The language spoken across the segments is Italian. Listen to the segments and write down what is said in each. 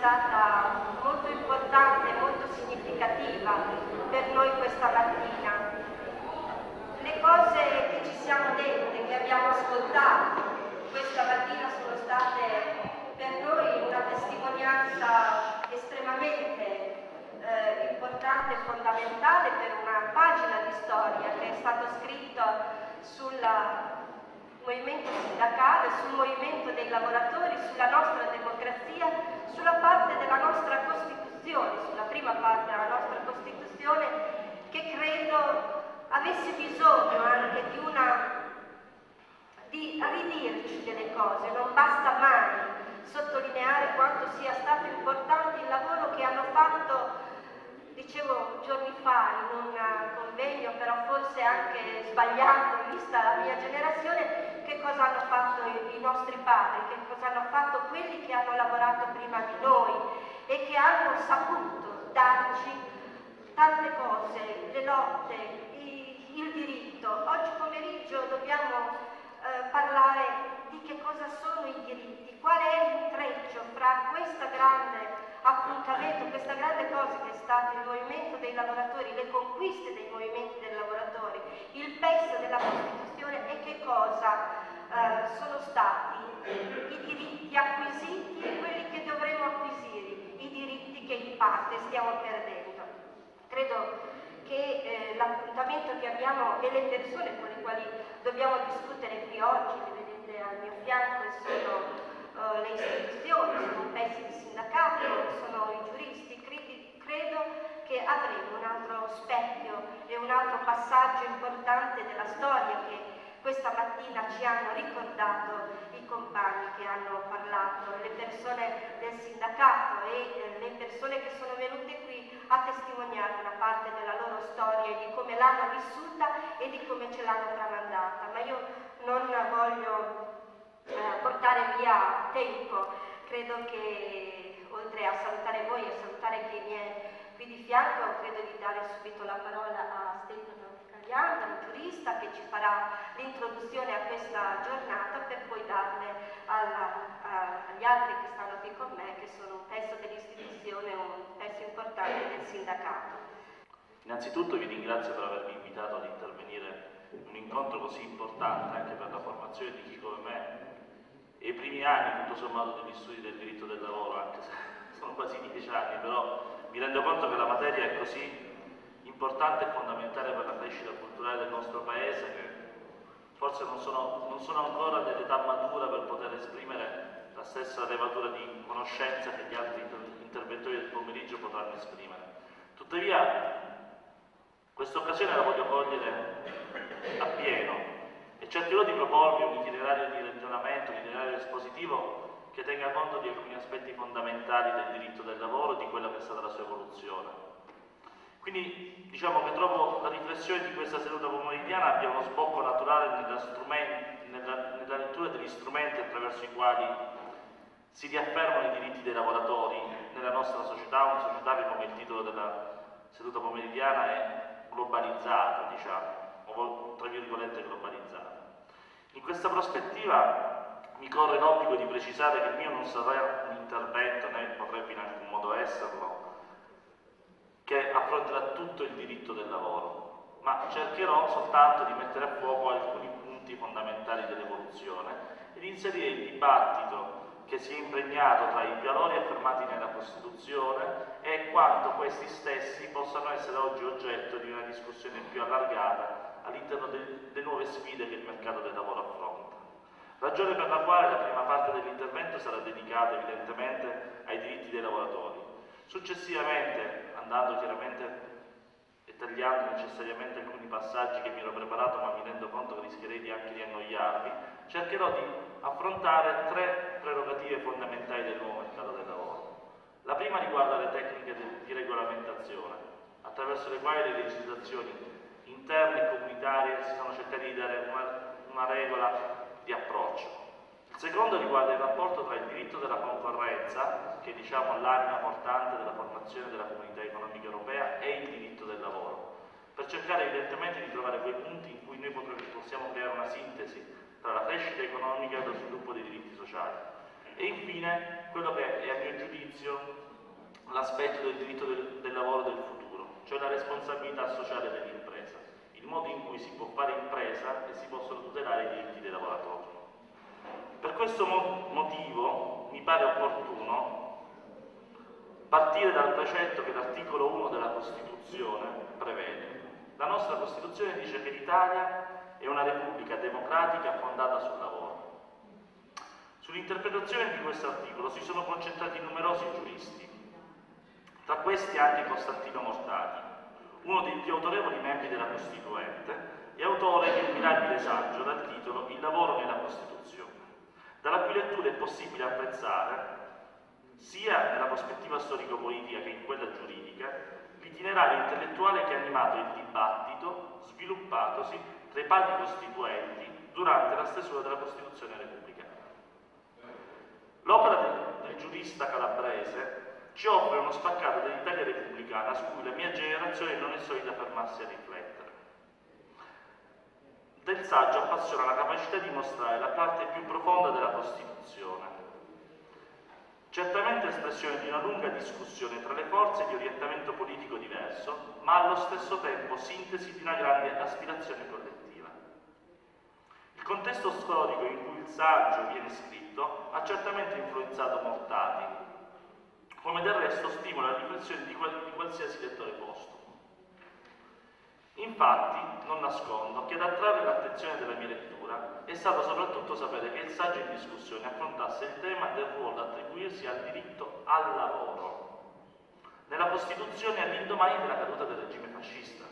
stata molto importante e molto significativa per noi questa mattina. Le cose che ci siamo dette, che abbiamo ascoltato questa mattina sono state per noi una testimonianza estremamente importante e fondamentale per una pagina di storia che è stato scritto sul movimento sindacale, sul movimento dei lavoratori, sulla nostra democrazia, sulla parte della nostra Costituzione, sulla prima parte della nostra Costituzione, che credo avesse bisogno anche di ridirci delle cose. Non basta mai sottolineare quanto sia stato importante il lavoro che hanno fatto, dicevo giorni fa in un convegno, però forse anche sbagliato vista la mia generazione, che cosa hanno fatto i nostri padri, che cosa hanno fatto quelli che hanno lavorato prima di noi e che hanno saputo darci tante cose, le lotte, il diritto. Oggi pomeriggio dobbiamo parlare di che cosa sono i diritti, qual è l'intreccio fra questa grande appuntamento, questa grande cosa che è stato il movimento dei lavoratori, le conquiste dei movimenti dei lavoratori, il peso della Costituzione e che cosa sono stati i diritti acquisiti e quelli che dovremo acquisire, i diritti che in parte stiamo perdendo. Credo che l'appuntamento che abbiamo e le persone con le quali dobbiamo discutere qui oggi, le vedete al mio fianco, sono le istituzioni, sono un pezzo di sindacato, sono i giuristi. Credo che avremo un altro specchio e un altro passaggio importante della storia che questa mattina ci hanno ricordato i compagni che hanno parlato, le persone del sindacato e le persone che sono venute qui a testimoniare una parte della loro storia e di come l'hanno vissuta e di come ce l'hanno tramandata. Ma io non voglio portare via tempo, credo che oltre a salutare voi e a salutare chi mi è qui di fianco, credo di dare subito la parola a Stefano Caliandro, un giurista che ci farà l'introduzione a questa giornata per poi darle agli altri che stanno qui con me, che sono un pezzo dell'istituzione, un pezzo importante del sindacato. Innanzitutto vi ringrazio per avermi invitato ad intervenire in un incontro così importante anche per la formazione di chi come me e i primi anni tutto sommato degli studi del diritto del lavoro, anche se sono quasi 10 anni, però mi rendo conto che la materia è così importante e fondamentale per la crescita culturale del nostro paese che forse non sono ancora nell'età matura per poter esprimere la stessa levatura di conoscenza che gli altri interventori del pomeriggio potranno esprimere. Tuttavia questa occasione la voglio cogliere appieno e cercherò di proporvi un itinerario di ragionamento, un itinerario espositivo che tenga conto di alcuni aspetti fondamentali del diritto del lavoro e di quella che è stata la sua evoluzione. Quindi diciamo che trovo la riflessione di questa seduta pomeridiana abbia uno sbocco naturale nella lettura degli strumenti attraverso i quali si riaffermano i diritti dei lavoratori nella nostra società, una società che, come il titolo della seduta pomeridiana, è globalizzata, diciamo, o tra virgolette globalizzata. In questa prospettiva mi corre l'obbligo di precisare che il mio non sarà un intervento, né potrebbe in alcun modo esserlo, che affronterà tutto il diritto del lavoro, ma cercherò soltanto di mettere a fuoco alcuni punti fondamentali dell'evoluzione e di inserire il dibattito che si è impregnato tra i valori affermati nella Costituzione e quanto questi stessi possano essere oggi oggetto di una discussione più allargata all'interno delle nuove sfide che il mercato del lavoro affronta. Ragione per la quale la prima parte dell'intervento sarà dedicata evidentemente ai diritti dei lavoratori. Successivamente, andando chiaramente e tagliando necessariamente alcuni passaggi che mi ero preparato, ma mi rendo conto che rischierei anche di annoiarvi, cercherò di affrontare tre prerogative fondamentali del nuovo mercato del lavoro. La prima riguarda le tecniche di regolamentazione, attraverso le quali le legislazioni interne e comunitarie si sono cercate di dare una regola di approccio. Il secondo riguarda il rapporto tra il diritto della concorrenza, che diciamo l'anima portante della formazione della Comunità Economica Europea, e il diritto del lavoro, per cercare evidentemente di trovare quei punti in cui noi possiamo creare una sintesi tra la crescita economica e lo sviluppo dei diritti sociali. E infine quello che è a mio giudizio l'aspetto del diritto del lavoro del futuro, cioè la responsabilità sociale dell'impresa, il modo in cui si può fare impresa e si possono tutelare i diritti dei lavoratori. Per questo motivo mi pare opportuno partire dal precetto che l'articolo 1 della Costituzione prevede. La nostra Costituzione dice che l'Italia è una repubblica democratica fondata sul lavoro. Sull'interpretazione di questo articolo si sono concentrati numerosi giuristi, tra questi anche Costantino Mortati, uno dei più autorevoli membri della Costituente e autore di un mirabile saggio dal titolo Il lavoro nella Costituzione, dalla cui lettura è possibile apprezzare, sia nella prospettiva storico-politica che in quella giuridica, l'itinerario intellettuale che ha animato il dibattito sviluppatosi tra i padri costituenti durante la stesura della Costituzione repubblicana. L'opera del giurista calabrese ci offre uno spaccato dell'Italia repubblicana su cui la mia generazione non è solita fermarsi a riflettere. Del saggio appassiona la capacità di mostrare la parte più profonda della Costituzione, certamente espressione di una lunga discussione tra le forze di orientamento politico diverso, ma allo stesso tempo sintesi di una grande aspirazione collettiva. Il contesto storico in cui il saggio viene scritto ha certamente influenzato Mortati, come del resto stimola la riflessione di qualsiasi lettore postumo. Infatti, non nascondo che ad attrarre l'attenzione della mia lettura è stato soprattutto sapere che il saggio in discussione affrontasse il tema del ruolo da attribuirsi al diritto al lavoro nella Costituzione all'indomani della caduta del regime fascista.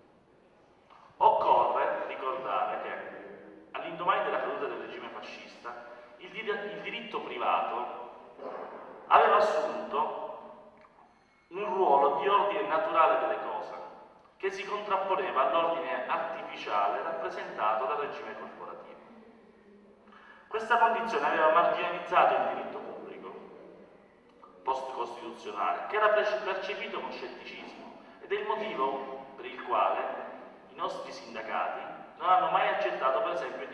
Occorre ricordare che all'indomani della caduta del regime fascista il diritto privato aveva assunto un ruolo di ordine naturale delle cose, che si contrapponeva all'ordine artificiale rappresentato dal regime corporativo. Questa condizione aveva marginalizzato il diritto pubblico post-costituzionale, che era percepito con scetticismo, ed è il motivo per il quale i nostri sindacati non hanno mai accettato, per esempio,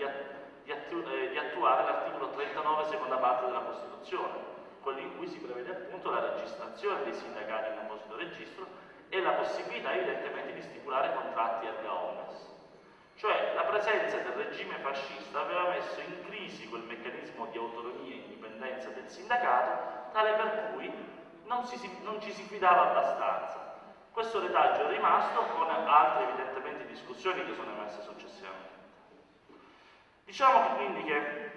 di attuare l'articolo 39, seconda parte della Costituzione, quello in cui si prevede appunto la registrazione dei sindacati in apposito registro e la possibilità evidentemente di stipulare contratti erga omnes. Cioè la presenza del regime fascista aveva messo in crisi quel meccanismo di autonomia e indipendenza del sindacato, tale per cui non ci si fidava abbastanza. Questo retaggio è rimasto con altre evidentemente discussioni che sono emerse successivamente. Diciamo quindi che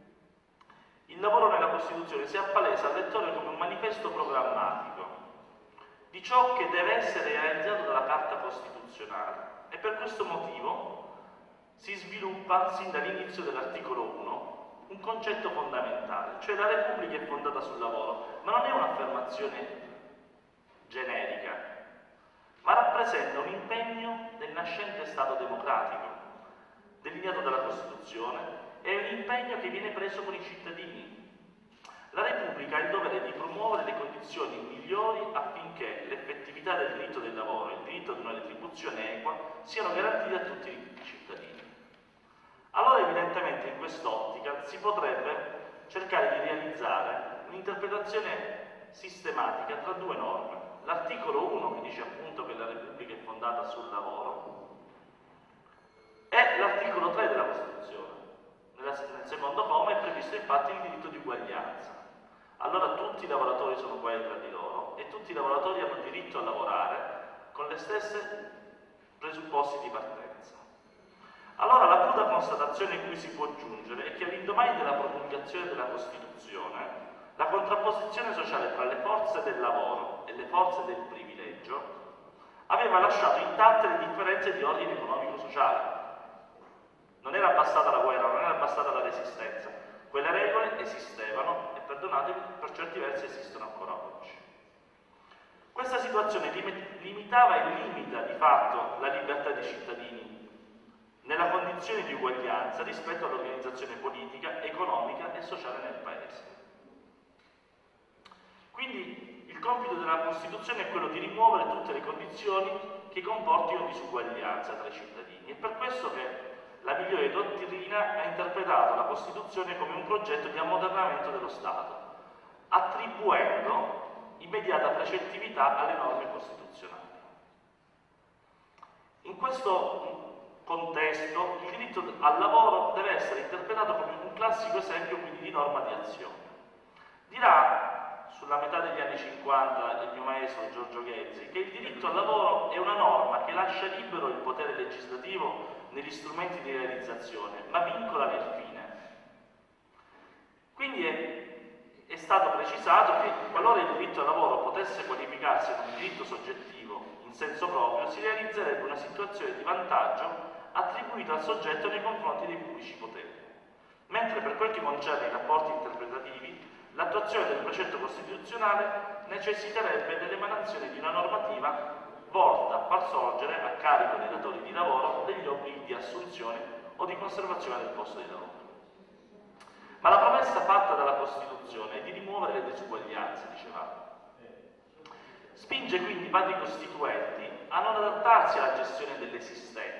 il lavoro nella Costituzione si appalesa al lettore come un manifesto programmatico di ciò che deve essere realizzato dalla Carta Costituzionale, e per questo motivo si sviluppa sin dall'inizio dell'articolo 1 un concetto fondamentale, cioè la Repubblica è fondata sul lavoro, ma non è un'affermazione generica, ma rappresenta un impegno del nascente Stato democratico, delineato dalla Costituzione. È un impegno che viene preso con i cittadini. La Repubblica ha il dovere di promuovere le condizioni migliori affinché l'effettività del diritto del lavoro e il diritto ad una retribuzione equa siano garantiti a tutti i cittadini. Allora evidentemente in quest'ottica si potrebbe cercare di realizzare un'interpretazione sistematica tra due norme. L'articolo 1 che dice appunto che la Repubblica è fondata sul lavoro e l'articolo 3 della Costituzione. Nel secondo comma è previsto infatti il diritto di uguaglianza. Allora tutti i lavoratori sono uguali tra di loro e tutti i lavoratori hanno diritto a lavorare con le stesse presupposti di partenza. Allora la cruda constatazione a cui si può giungere è che all'indomani della promulgazione della Costituzione la contrapposizione sociale tra le forze del lavoro e le forze del privilegio aveva lasciato intatte le differenze di ordine economico-sociale. Non era bastata la guerra, non era bastata la resistenza. Quelle regole esistevano e, perdonatemi, per certi versi esistono ancora oggi. Questa situazione limitava e limita di fatto la libertà dei cittadini nella condizione di uguaglianza rispetto all'organizzazione politica, economica e sociale nel Paese. Quindi il compito della Costituzione è quello di rimuovere tutte le condizioni che comportino disuguaglianza tra i cittadini. È per questo che la migliore dottrina ha interpretato la Costituzione come un progetto di ammodernamento dello Stato, attribuendo immediata precettività alle norme costituzionali. In questo contesto il diritto al lavoro deve essere interpretato come un classico esempio quindi di norma di azione. Dirà sulla metà degli anni 50 il mio maestro Giorgio Ghezzi che il diritto al lavoro è una norma che lascia libero il potere legislativo negli strumenti di realizzazione, ma vincola nel fine. Quindi è stato precisato che qualora il diritto al lavoro potesse qualificarsi come diritto soggettivo in senso proprio, si realizzerebbe una situazione di vantaggio attribuita al soggetto nei confronti dei pubblici poteri. Mentre per quel che concerne i rapporti interpretativi, l'attuazione del precetto costituzionale necessiterebbe dell'emanazione di una normativa volta a far sorgere a carico dei datori di lavoro degli obblighi di assunzione o di conservazione del posto di lavoro. Ma la promessa fatta dalla Costituzione è di rimuovere le disuguaglianze, dicevamo. Spinge quindi i padri costituenti a non adattarsi alla gestione dell'esistente.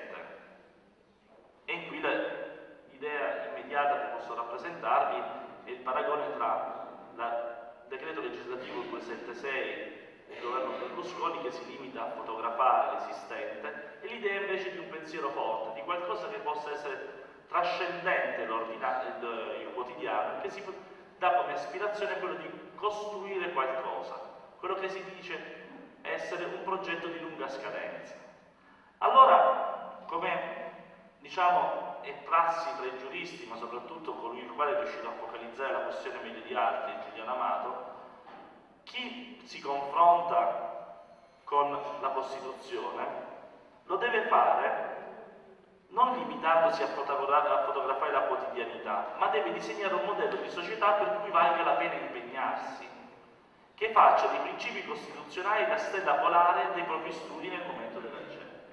E qui l'idea immediata che posso rappresentarvi è il paragone tra il decreto legislativo 276 del governo Berlusconi, che si limita a fotografare l'esistente, e l'idea invece di un pensiero forte, di qualcosa che possa essere trascendente il quotidiano, che si dà come aspirazione quello di costruire qualcosa, quello che si dice essere un progetto di lunga scadenza. Allora, come diciamo è prassi tra i giuristi, ma soprattutto colui il quale è riuscito a focalizzare la questione meglio di altri, Giuliano Amato, chi si confronta con la Costituzione lo deve fare non limitandosi a fotografare la quotidianità, ma deve disegnare un modello di società per cui valga la pena impegnarsi, che faccia dei principi costituzionali la stella polare dei propri studi nel momento della ricerca.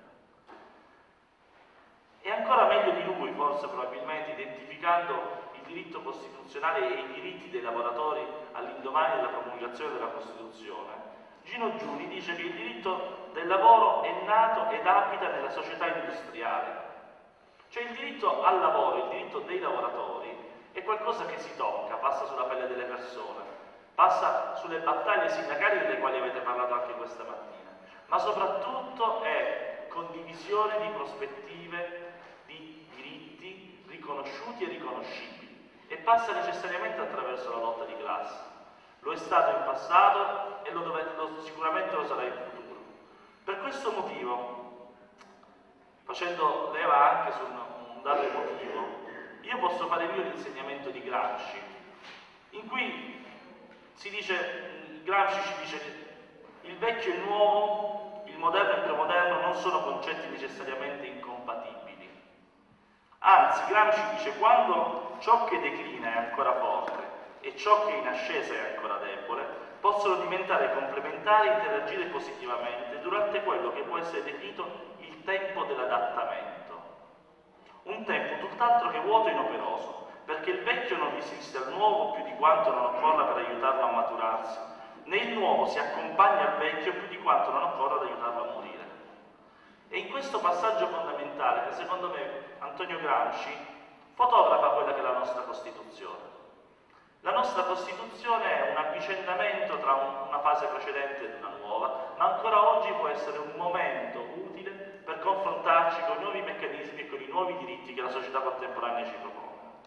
E ancora meglio di lui, forse probabilmente, identificando il diritto costituzionale e i diritti dei lavoratori all'indomani della promulgazione della Costituzione, Gino Giuli dice che il diritto del lavoro è nato ed abita nella società industriale. Cioè il diritto al lavoro, il diritto dei lavoratori, è qualcosa che si tocca, passa sulla pelle delle persone, passa sulle battaglie sindacali delle quali avete parlato anche questa mattina, ma soprattutto è condivisione di prospettive, di diritti riconosciuti e riconoscibili, e passa necessariamente attraverso la lotta di classe. Lo è stato in passato e sicuramente lo sarà in futuro. Per questo motivo, facendo leva anche su un dato emotivo, io posso fare mio l'insegnamento di Gramsci, in cui si dice, Gramsci ci dice, il vecchio e il nuovo, il moderno e il premoderno non sono concetti necessariamente incompatibili. Anzi, Gramsci dice, quando ciò che declina è ancora forte e ciò che è in ascesa è ancora debole, possono diventare complementari e interagire positivamente durante quello che può essere definito il tempo dell'adattamento. Un tempo tutt'altro che vuoto e inoperoso, perché il vecchio non resiste al nuovo più di quanto non occorra per aiutarlo a maturarsi, né il nuovo si accompagna al vecchio più di quanto non occorra ad aiutarlo a morire. E in questo passaggio fondamentale, che secondo me Antonio Gramsci fotografa quella che è la nostra Costituzione. La nostra Costituzione è un avvicendamento tra una fase precedente ed una nuova, ma ancora oggi può essere un momento utile per confrontarci con i nuovi meccanismi e con i nuovi diritti che la società contemporanea ci propone.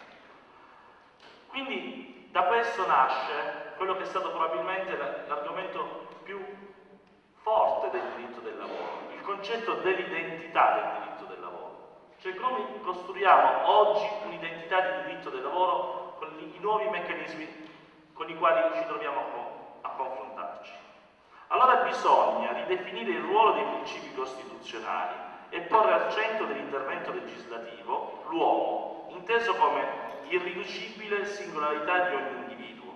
Quindi da questo nasce quello che è stato probabilmente l'argomento più forte del diritto del lavoro, il concetto dell'identità del diritto del lavoro. Cioè come costruiamo oggi un'identità di diritto del lavoro con i nuovi meccanismi con i quali ci troviamo a confrontarci. Allora bisogna ridefinire il ruolo dei principi costituzionali e porre al centro dell'intervento legislativo l'uomo, inteso come irriducibile singolarità di ogni individuo,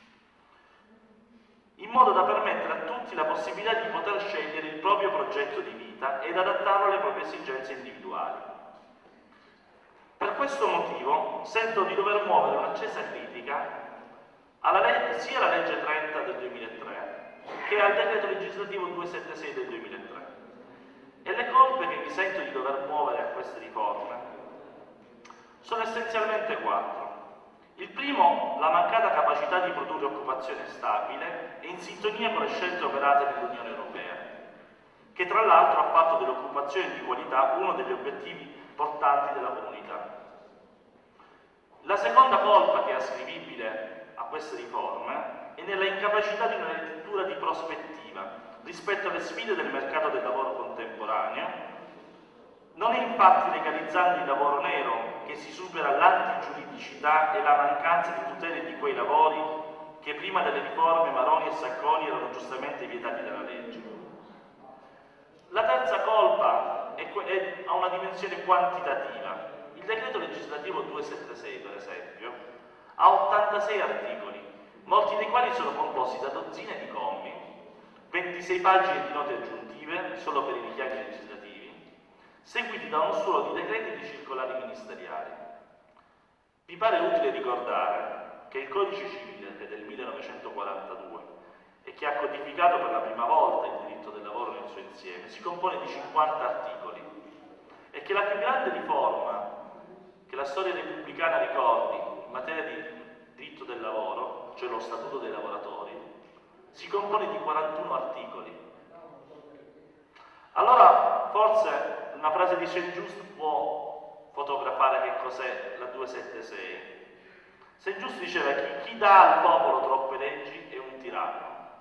in modo da permettere a tutti la possibilità di poter scegliere il proprio progetto di vita ed adattarlo alle proprie esigenze individuali. Per questo motivo sento di dover muovere un'accesa critica sia alla legge 30 del 2003 che al decreto legislativo 276 del 2003. E le colpe che mi sento di dover muovere a queste riforme sono essenzialmente 4. Il primo, la mancata capacità di produrre occupazione stabile e in sintonia con le scelte operate nell'Unione Europea, che tra l'altro ha fatto dell'occupazione di qualità uno degli obiettivi portanti della comunità. La seconda colpa che è ascrivibile a queste riforme è nella incapacità di una lettura di prospettiva rispetto alle sfide del mercato del lavoro contemporaneo. Non è infatti legalizzando il lavoro nero che si supera l'antigiuridicità e la mancanza di tutele di quei lavori che prima delle riforme Maroni e Sacconi erano giustamente vietati dalla legge. La terza colpa ha una dimensione quantitativa. Il decreto legislativo 276, per esempio, ha 86 articoli, molti dei quali sono composti da dozzine di commi, 26 pagine di note aggiuntive solo per i richiami legislativi, seguiti da uno solo di decreti e di circolari ministeriali. Vi pare utile ricordare che il Codice Civile, che è del 1942 e che ha codificato per la prima volta il diritto del lavoro nel suo insieme, si compone di 50 articoli e che la più grande riforma che la storia repubblicana ricordi in materia di diritto del lavoro, cioè lo Statuto dei lavoratori, si compone di 41 articoli. Allora, forse una frase di Saint-Just può fotografare che cos'è la 276. Saint-Just diceva che chi dà al popolo troppe leggi è un tiranno.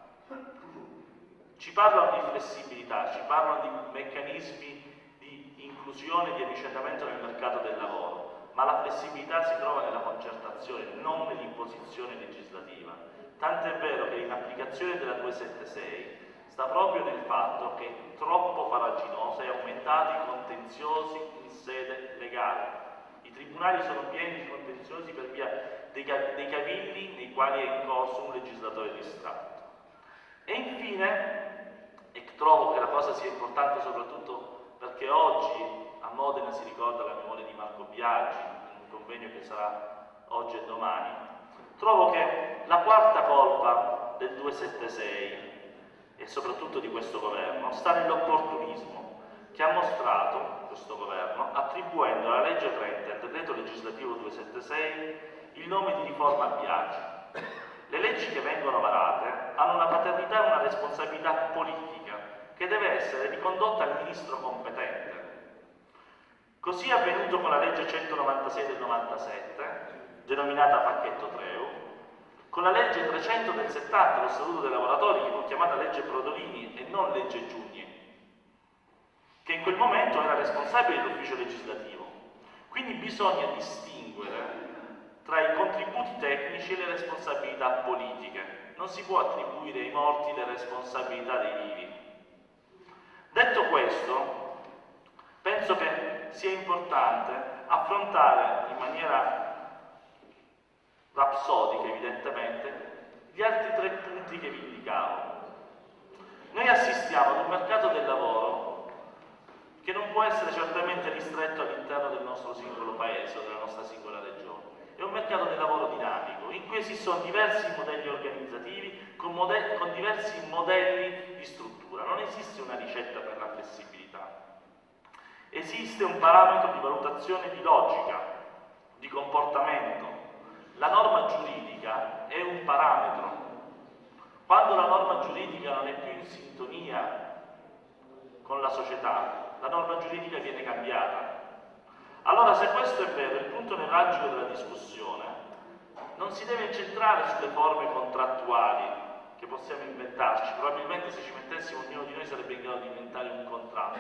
Ci parlano di flessibilità, ci parlano di meccanismi di inclusione e di avvicinamento nel mercato del lavoro, ma la flessibilità si trova nella concertazione, non nell'imposizione legislativa. Tant'è vero che in applicazione della 276 sta proprio nel fatto che è troppo farraginosa e aumentati i contenziosi in sede legale. I tribunali sono pieni di contenziosi per via dei cavilli nei quali è in corso un legislatore distratto. E infine, e trovo che la cosa sia importante soprattutto perché oggi a Modena si ricorda la memoria di Marco Biagi, in un convegno che sarà oggi e domani, trovo che la quarta colpa del 276 e soprattutto di questo governo sta nell'opportunismo che ha mostrato questo governo attribuendo alla legge 30 e al decreto legislativo 276 il nome di riforma Biagi. Le leggi che vengono varate hanno una paternità e una responsabilità politica che deve essere ricondotta al ministro competente. Così è avvenuto con la legge 196 del 97, denominata Pacchetto Treu, con la legge 300 del 70, lo Statuto dei lavoratori, che fu chiamata legge Brodolini e non legge Giugni, che in quel momento era responsabile dell'ufficio legislativo. Quindi bisogna distinguere tra i contributi tecnici e le responsabilità politiche. Non si può attribuire ai morti le responsabilità dei vivi. Detto questo, penso che sia importante affrontare in maniera rapsodica, evidentemente, gli altri 3 punti che vi indicavo. Noi assistiamo ad un mercato del lavoro che non può essere certamente ristretto all'interno del nostro singolo paese o della nostra singola regione. È un mercato del lavoro dinamico, in cui esistono diversi modelli organizzativi con diversi modelli di struttura. Non esiste una ricetta per la flessibilità. Esiste un parametro di valutazione di logica, di comportamento. La norma giuridica è un parametro. Quando la norma giuridica non è più in sintonia con la società, la norma giuridica viene cambiata. Allora, se questo è vero, il punto nevralgico della discussione non si deve incentrare sulle forme contrattuali che possiamo inventarci. Probabilmente se ci mettessimo ognuno di noi sarebbe in grado di inventare un contratto,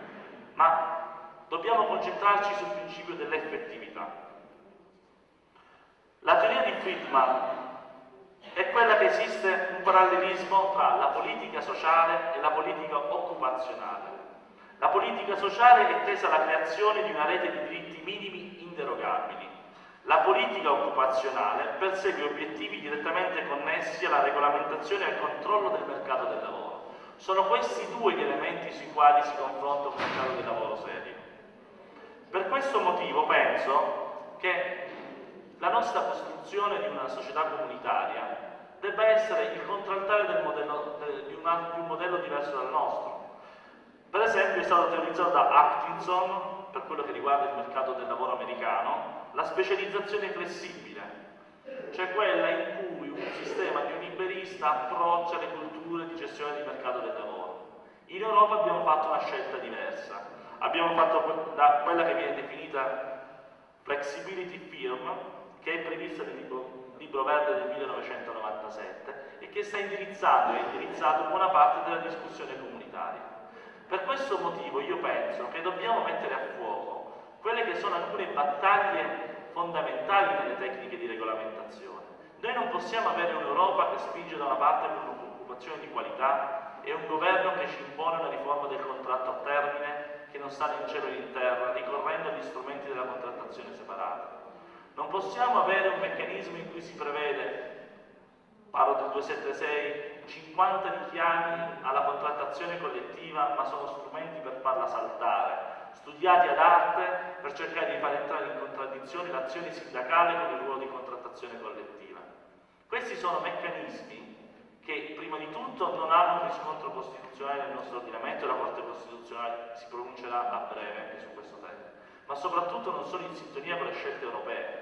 ma dobbiamo concentrarci sul principio dell'effettività. La teoria di Friedman è quella che esiste un parallelismo tra la politica sociale e la politica occupazionale. La politica sociale è tesa alla creazione di una rete di diritti minimi inderogabili. La politica occupazionale persegue obiettivi direttamente connessi alla regolamentazione e al controllo del mercato del lavoro. Sono questi 2 gli elementi sui quali si confronta un mercato del lavoro serio. Per questo motivo penso che la nostra costruzione di una società comunitaria debba essere il contraltare di un modello diverso dal nostro. Per esempio è stato teorizzato da Atkinson, per quello che riguarda il mercato del lavoro americano, la specializzazione flessibile, cioè quella in cui un sistema neoliberista approccia le culture di gestione di mercato del lavoro. In Europa abbiamo fatto una scelta diversa, abbiamo fatto quella che viene definita Flexibility Firm, che è prevista nel libro verde del 1997 e che sta indirizzando e ha indirizzato buona parte della discussione comunitaria. Per questo motivo io penso che dobbiamo mettere a fuoco quelle che sono alcune battaglie fondamentali nelle tecniche di regolamentazione. Noi non possiamo avere un'Europa che spinge da una parte per un'occupazione di qualità e un governo che ci impone una riforma del contratto a termine che non sta né in cielo né in terra, ricorrendo agli strumenti della contrattazione separata. Non possiamo avere un meccanismo in cui si prevede, parlo del 276, 50 richiami alla contrattazione collettiva, ma sono strumenti per farla saltare, studiati ad arte per cercare di far entrare in contraddizione l'azione sindacale con il ruolo di contrattazione collettiva. Questi sono meccanismi che prima di tutto non hanno un riscontro costituzionale nel nostro ordinamento e la Corte Costituzionale si pronuncerà a breve anche su questo tema, ma soprattutto non sono in sintonia con le scelte europee.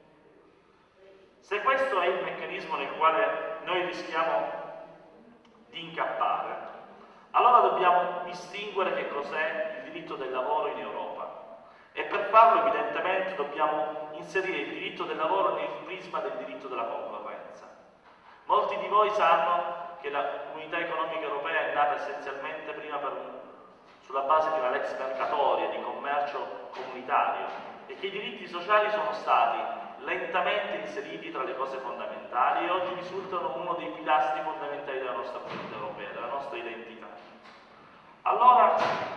Se questo è il meccanismo nel quale noi rischiamo di incappare, allora dobbiamo distinguere che cos'è il diritto del lavoro in Europa e per farlo evidentemente dobbiamo inserire il diritto del lavoro nel prisma del diritto della concorrenza. Molti di voi sanno che la Comunità Economica Europea è nata essenzialmente prima sulla base di una lex mercatoria, di commercio comunitario, e che i diritti sociali sono stati lentamente inseriti tra le cose fondamentali e oggi risultano uno dei pilastri fondamentali della nostra comunità europea, della nostra identità. Allora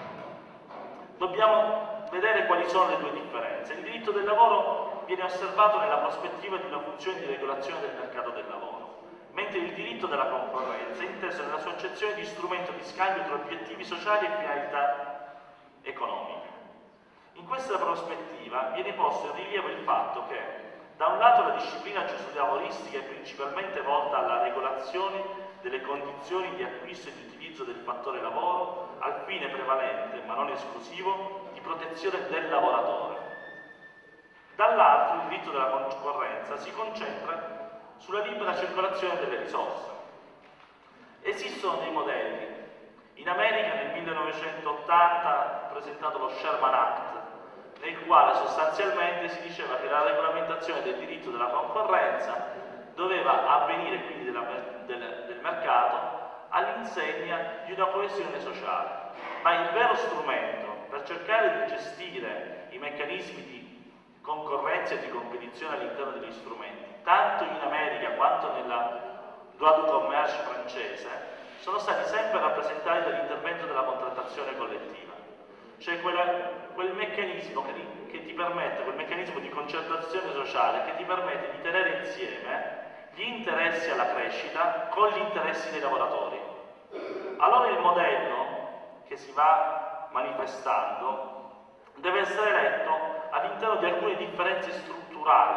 dobbiamo vedere quali sono le due differenze. Il diritto del lavoro viene osservato nella prospettiva di una funzione di regolazione del mercato del lavoro, mentre il diritto della concorrenza è inteso nella sua accezione di strumento di scambio tra obiettivi sociali e finalità economiche. In questa prospettiva viene posto in rilievo il fatto che da un lato la disciplina giuslavoristica è principalmente volta alla regolazione delle condizioni di acquisto e di utilizzo del fattore lavoro al fine prevalente, ma non esclusivo, di protezione del lavoratore. Dall'altro il diritto della concorrenza si concentra sulla libera circolazione delle risorse. Esistono dei modelli. In America nel 1980 ha presentato lo Sherman Act, nel quale sostanzialmente si diceva che la regolamentazione del diritto della concorrenza doveva avvenire, quindi del mercato, all'insegna di una coesione sociale. Ma il vero strumento per cercare di gestire i meccanismi di concorrenza e di competizione all'interno degli strumenti, tanto in America quanto nella droit du commerce francese, sono stati sempre rappresentati dall'intervento della contrattazione collettiva. Cioè quel meccanismo che ti permette, quel meccanismo di concertazione sociale che ti permette di tenere insieme gli interessi alla crescita con gli interessi dei lavoratori. Allora il modello che si va manifestando deve essere letto all'interno di alcune differenze strutturali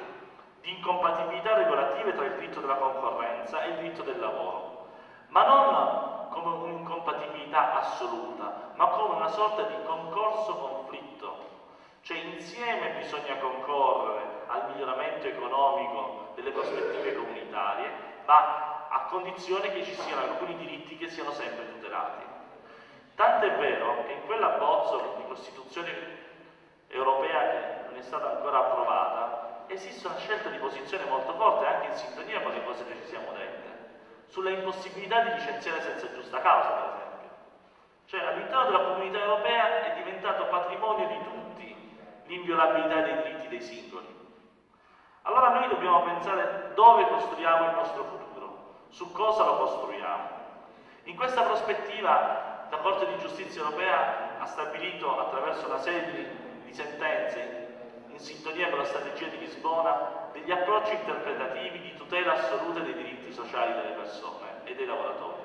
di incompatibilità regolative tra il diritto della concorrenza e il diritto del lavoro, ma non come un'incompatibilità assoluta, ma come una sorta di concorso-conflitto. Cioè insieme bisogna concorrere al miglioramento economico delle prospettive comunitarie, ma a condizione che ci siano alcuni diritti che siano sempre tutelati. Tant'è vero che in quell'abbozzo di Costituzione europea che non è stata ancora approvata, esiste una scelta di posizione molto forte, anche in sintonia con le cose che ci siamo dette, sulla impossibilità di licenziare senza giusta causa, per esempio. Cioè all'interno della Comunità Europea è diventato patrimonio di tutti l'inviolabilità dei diritti dei singoli. Allora noi dobbiamo pensare dove costruiamo il nostro futuro, su cosa lo costruiamo. In questa prospettiva la Corte di Giustizia Europea ha stabilito attraverso una serie di sentenze in sintonia con la strategia di Lisbona degli approcci interpretativi di tutela assoluta dei diritti sociali delle persone e dei lavoratori.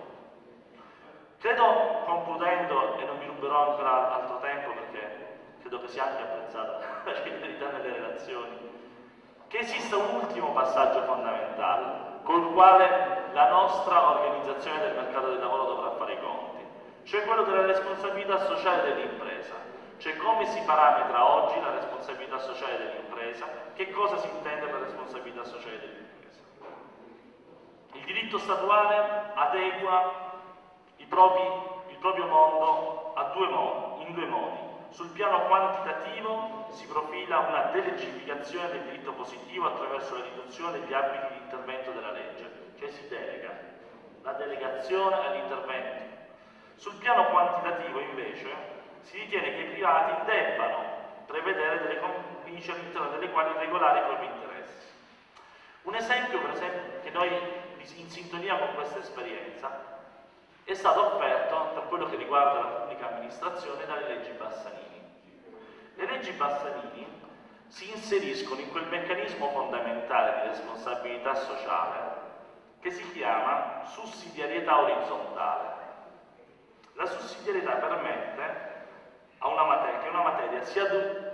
Credo, concludendo, e non vi ruberò ancora altro tempo perché credo che sia anche apprezzata la celerità nelle relazioni, che esista un ultimo passaggio fondamentale col quale la nostra organizzazione del mercato del lavoro dovrà fare i conti, cioè quello della responsabilità sociale dell'impresa, cioè come si parametra oggi la responsabilità sociale dell'impresa dell'impresa, che cosa si intende per responsabilità sociale dell'impresa. Il diritto statuale adegua il proprio mondo in due modi. Sul piano quantitativo si profila una delegificazione del diritto positivo attraverso la riduzione degli ambiti di intervento della legge, cioè si delega, la delegazione all'intervento. Sul piano quantitativo invece si ritiene che i privati debbano prevedere delle cornici all'interno delle quali regolare i propri interessi. Un esempio, per esempio, che noi in sintonia con questa esperienza è stato offerto per quello che riguarda la pubblica amministrazione dalle leggi Bassanini. Le leggi Bassanini si inseriscono in quel meccanismo fondamentale di responsabilità sociale che si chiama sussidiarietà orizzontale. La sussidiarietà permette a una materia che una materia sia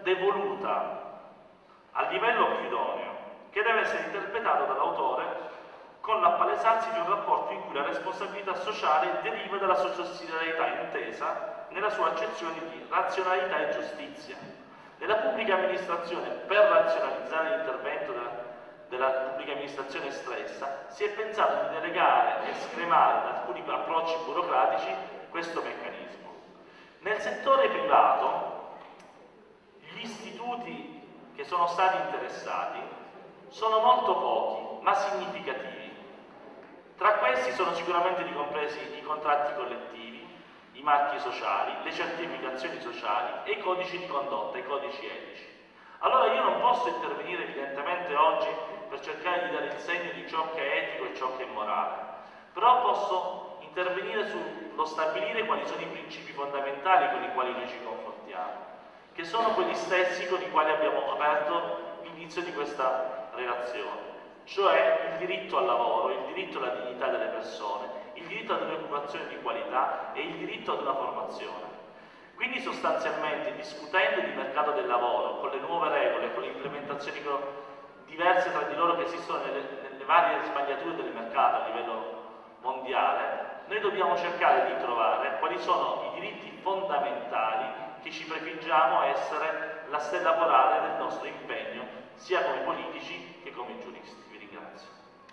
devoluta al livello più idoneo, che deve essere interpretato dall'autore con l'appalesarsi di un rapporto in cui la responsabilità sociale deriva dalla sussidiarietà intesa nella sua accezione di razionalità e giustizia. Nella pubblica amministrazione, per razionalizzare l'intervento della pubblica amministrazione stessa, si è pensato di delegare e scremare da alcuni approcci burocratici questo meccanismo. Nel settore privato, gli istituti che sono stati interessati sono molto pochi, ma significativi. Tra questi sono sicuramente ricompresi i contratti collettivi, i marchi sociali, le certificazioni sociali e i codici di condotta, i codici etici. Allora io non posso intervenire evidentemente oggi per cercare di dare il segno di ciò che è etico e ciò che è morale, però posso intervenire sullo stabilire quali sono i principi fondamentali con i quali noi ci confrontiamo, che sono quelli stessi con i quali abbiamo aperto l'inizio di questa relazione, cioè il diritto al lavoro, il diritto alla dignità delle persone, il diritto ad un'occupazione di qualità e il diritto ad una formazione. Quindi sostanzialmente discutendo di mercato del lavoro, con le nuove regole, con le implementazioni diverse tra di loro che esistono nelle varie sbagliature del mercato a livello mondiale, noi dobbiamo cercare di trovare quali sono i diritti fondamentali che ci prefiggiamo essere la stella polare del nostro impegno, sia come politici che come giuristi. Vi ringrazio.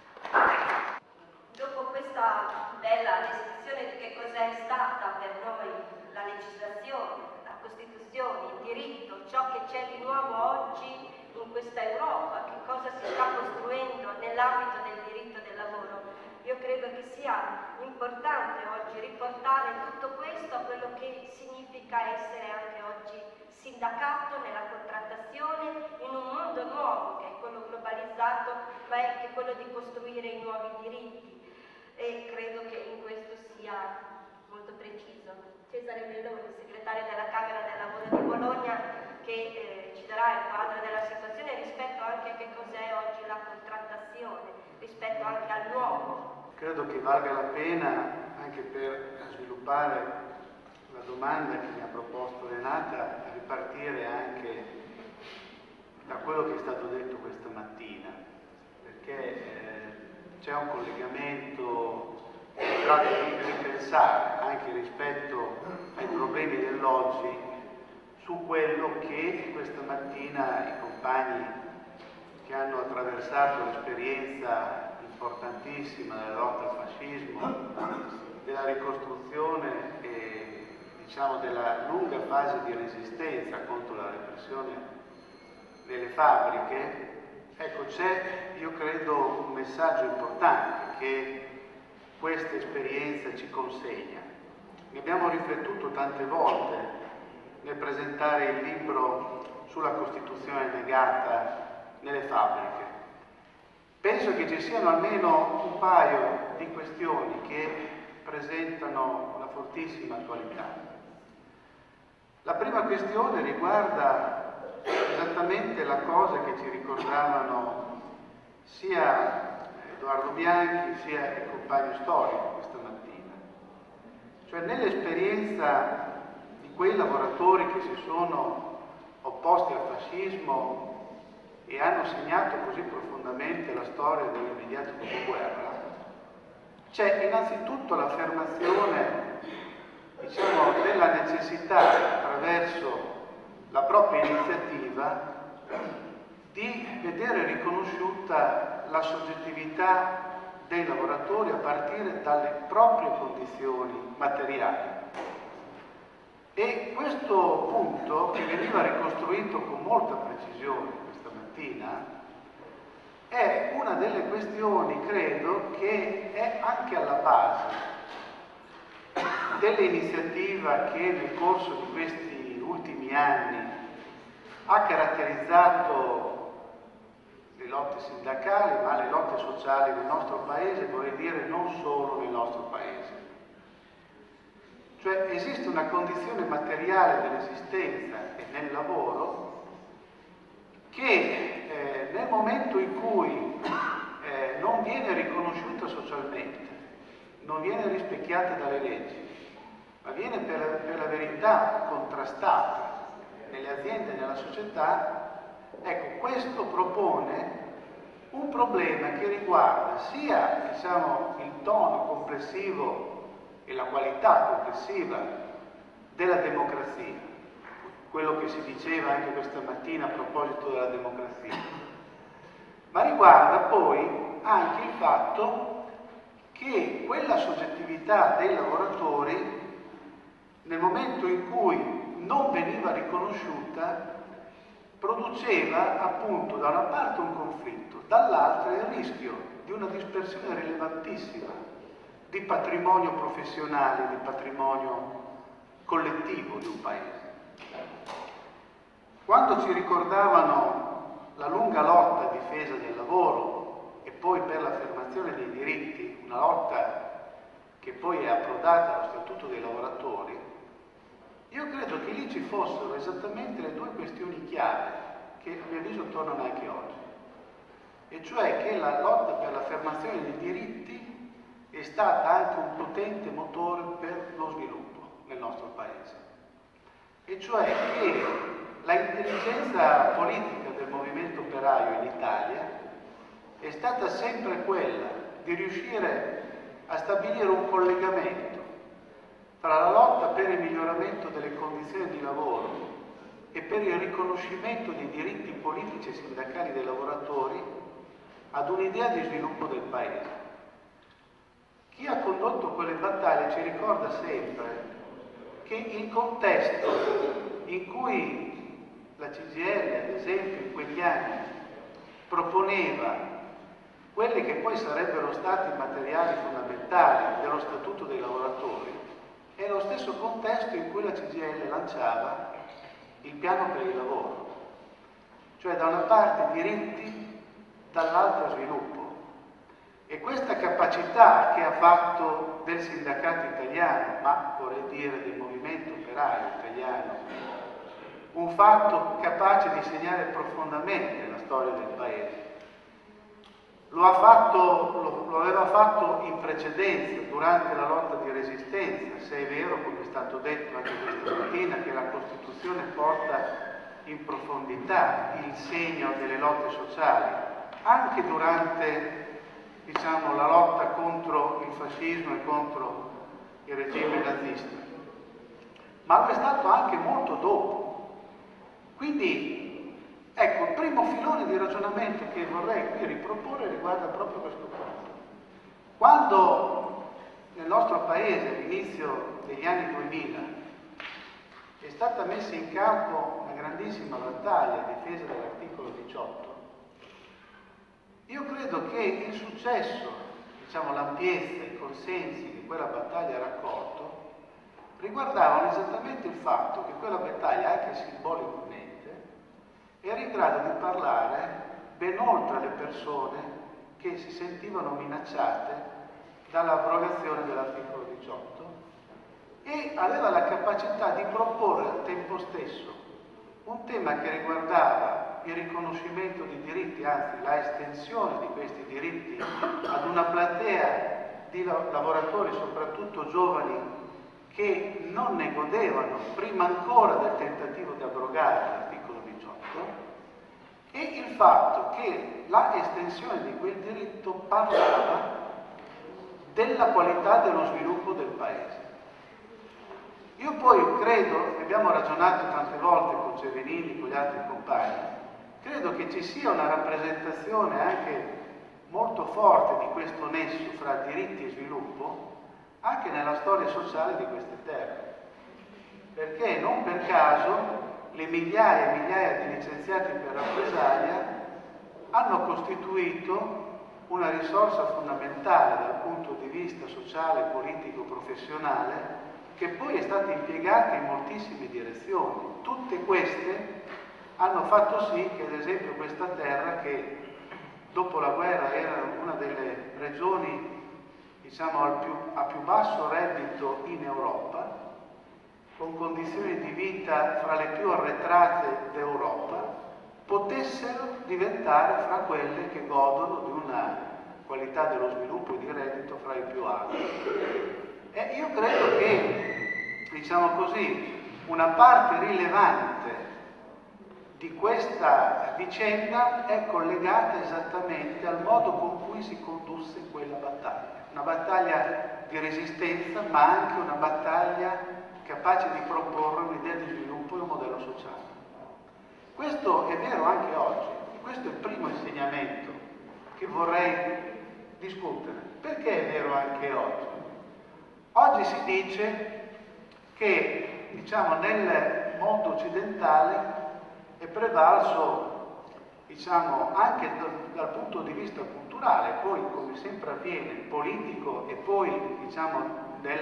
Dopo questa bella descrizione di che cos'è stata per noi la legislazione, la Costituzione, il diritto, ciò che c'è di nuovo oggi in questa Europa, che cosa si sta costruendo nell'ambito del diritto del lavoro, io credo che sia importante oggi riportare tutto questo a quello che significa essere anche oggi sindacato nella contrattazione in un mondo nuovo, che è quello globalizzato, ma è anche quello di costruire i nuovi diritti. E credo che in questo sia molto preciso Cesare Meloni, segretario della Camera del Lavoro di Bologna, che ci darà il quadro della situazione rispetto anche a che cos'è oggi la contrattazione, rispetto anche al nuovo. Credo che valga la pena, anche per sviluppare la domanda che mi ha proposto Renata, ripartire anche da quello che è stato detto questa mattina, perché c'è un collegamento che tratta di ripensare anche rispetto ai problemi dell'oggi su quello che questa mattina i compagni che hanno attraversato l'esperienza importantissima della lotta al fascismo, della ricostruzione e diciamo della lunga fase di resistenza contro la repressione nelle fabbriche. Ecco, c'è, io credo, un messaggio importante che questa esperienza ci consegna. Ne abbiamo riflettuto tante volte nel presentare il libro sulla Costituzione negata nelle fabbriche. Penso che ci siano almeno un paio di questioni che presentano una fortissima attualità. La prima questione riguarda esattamente la cosa che ci ricordavano sia Edoardo Bianchi sia il compagno storico questa mattina. Cioè nell'esperienza di quei lavoratori che si sono opposti al fascismo e hanno segnato così profondamente la storia dell'immediato dopoguerra, c'è innanzitutto l'affermazione, diciamo, della necessità, attraverso la propria iniziativa, di vedere riconosciuta la soggettività dei lavoratori a partire dalle proprie condizioni materiali. E questo punto, che veniva ricostruito con molta precisione questa mattina, è una delle questioni, credo, che è anche alla base dell'iniziativa che nel corso di questi ultimi anni ha caratterizzato le lotte sindacali, ma le lotte sociali del nostro Paese, vorrei dire non solo nel nostro Paese. Cioè esiste una condizione materiale dell'esistenza e nel lavoro che nel momento in cui non viene riconosciuta socialmente, non viene rispecchiata dalle leggi, ma viene per la verità contrastata nelle aziende e nella società, ecco, questo propone un problema che riguarda sia, diciamo, il tono complessivo e la qualità complessiva della democrazia, quello che si diceva anche questa mattina a proposito della democrazia, ma riguarda poi anche il fatto che quella soggettività dei lavoratori, nel momento in cui non veniva riconosciuta, produceva appunto da una parte un conflitto, dall'altra il rischio di una dispersione rilevantissima di patrimonio professionale, di patrimonio collettivo di un paese. Quando ci ricordavano la lunga lotta a difesa del lavoro e poi per l'affermazione dei diritti, una lotta che poi è approdata allo Statuto dei lavoratori, io credo che lì ci fossero esattamente le due questioni chiave che a mio avviso tornano anche oggi, e cioè che la lotta per l'affermazione dei diritti è stata anche un potente motore per lo sviluppo nel nostro Paese, e cioè che la intelligenza politica del movimento operaio in Italia è stata sempre quella di riuscire a stabilire un collegamento tra la lotta per il miglioramento delle condizioni di lavoro e per il riconoscimento dei diritti politici e sindacali dei lavoratori ad un'idea di sviluppo del Paese. Chi ha condotto quelle battaglie ci ricorda sempre che il contesto in cui la CGIL, ad esempio, in quegli anni proponeva quelli che poi sarebbero stati i materiali fondamentali dello Statuto dei lavoratori, è lo stesso contesto in cui la CGIL lanciava il piano per il lavoro, cioè da una parte diritti, dall'altra sviluppo. E questa capacità che ha fatto del sindacato italiano, ma vorrei dire del movimento operaio italiano, un fatto capace di segnare profondamente la storia del Paese, lo aveva fatto in precedenza, durante la lotta di resistenza, se è vero, come è stato detto anche questa mattina, che la Costituzione porta in profondità il segno delle lotte sociali, anche durante, diciamo, la lotta contro il fascismo e contro il regime nazista, ma lo è stato anche molto dopo. Quindi, ecco, il primo filone di ragionamento che vorrei qui riproporre riguarda proprio questo punto. Quando nel nostro Paese, all'inizio degli anni 2000, è stata messa in campo una grandissima battaglia a difesa dell'articolo 18, io credo che il successo, diciamo l'ampiezza, i consensi di quella battaglia raccolto riguardavano esattamente il fatto che quella battaglia, anche simbolicamente, era in grado di parlare ben oltre le persone che si sentivano minacciate dall'abrogazione dell'articolo 18 e aveva la capacità di proporre al tempo stesso un tema che riguardava il riconoscimento di diritti, anzi la estensione di questi diritti ad una platea di lavoratori, soprattutto giovani, che non ne godevano prima ancora del tentativo di abrogare l'articolo 18, e il fatto che la estensione di quel diritto parlava della qualità dello sviluppo del Paese. Io poi credo, ne abbiamo ragionato tante volte con Cevenini, con gli altri compagni, credo che ci sia una rappresentazione anche molto forte di questo nesso fra diritti e sviluppo anche nella storia sociale di queste terre. Perché non per caso le migliaia e migliaia di licenziati per rappresaglia hanno costituito una risorsa fondamentale dal punto di vista sociale, politico, professionale, che poi è stata impiegata in moltissime direzioni. Tutte queste hanno fatto sì che, ad esempio, questa terra, che dopo la guerra era una delle regioni, diciamo, a più basso reddito in Europa, con condizioni di vita fra le più arretrate d'Europa, potessero diventare fra quelle che godono di una qualità dello sviluppo e di reddito fra i più alti. E io credo che, diciamo così, una parte rilevante di questa vicenda è collegata esattamente al modo con cui si condusse quella battaglia. Una battaglia di resistenza, ma anche una battaglia capace di proporre un'idea di sviluppo e un modello sociale. Questo è vero anche oggi, questo è il primo insegnamento che vorrei discutere. Perché è vero anche oggi? Oggi si dice che, diciamo, nel mondo occidentale è prevalso, diciamo, anche dal punto di vista culturale, poi come sempre avviene, politico e poi, diciamo,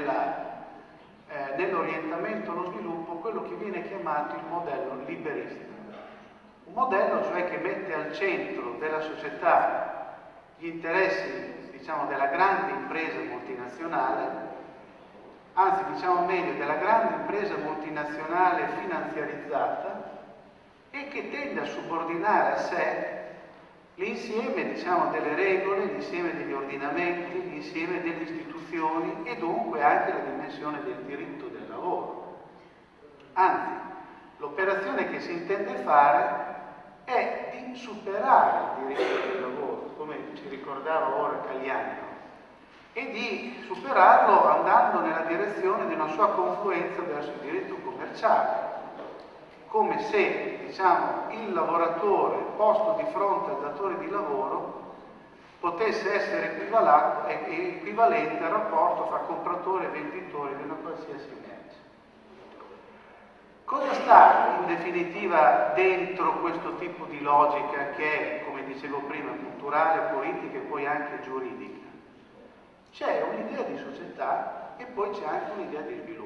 nell'orientamento allo sviluppo, quello che viene chiamato il modello liberista. Un modello cioè che mette al centro della società gli interessi, diciamo, della grande impresa multinazionale, anzi, diciamo meglio, della grande impresa multinazionale finanziarizzata, e che tende a subordinare a sé l'insieme, diciamo, delle regole, l'insieme degli ordinamenti, l'insieme delle istituzioni e dunque anche la dimensione del diritto del lavoro. Anzi, l'operazione che si intende fare è di superare il diritto del lavoro, come ci ricordava ora Caliano, e di superarlo andando nella direzione di una sua confluenza verso il diritto commerciale, come se, diciamo, il lavoratore posto di fronte al datore di lavoro potesse essere equivalente al rapporto fra compratore e venditore di una qualsiasi merce. Cosa sta in definitiva dentro questo tipo di logica che è, come dicevo prima, culturale, politica e poi anche giuridica? C'è un'idea di società e poi c'è anche un'idea di sviluppo.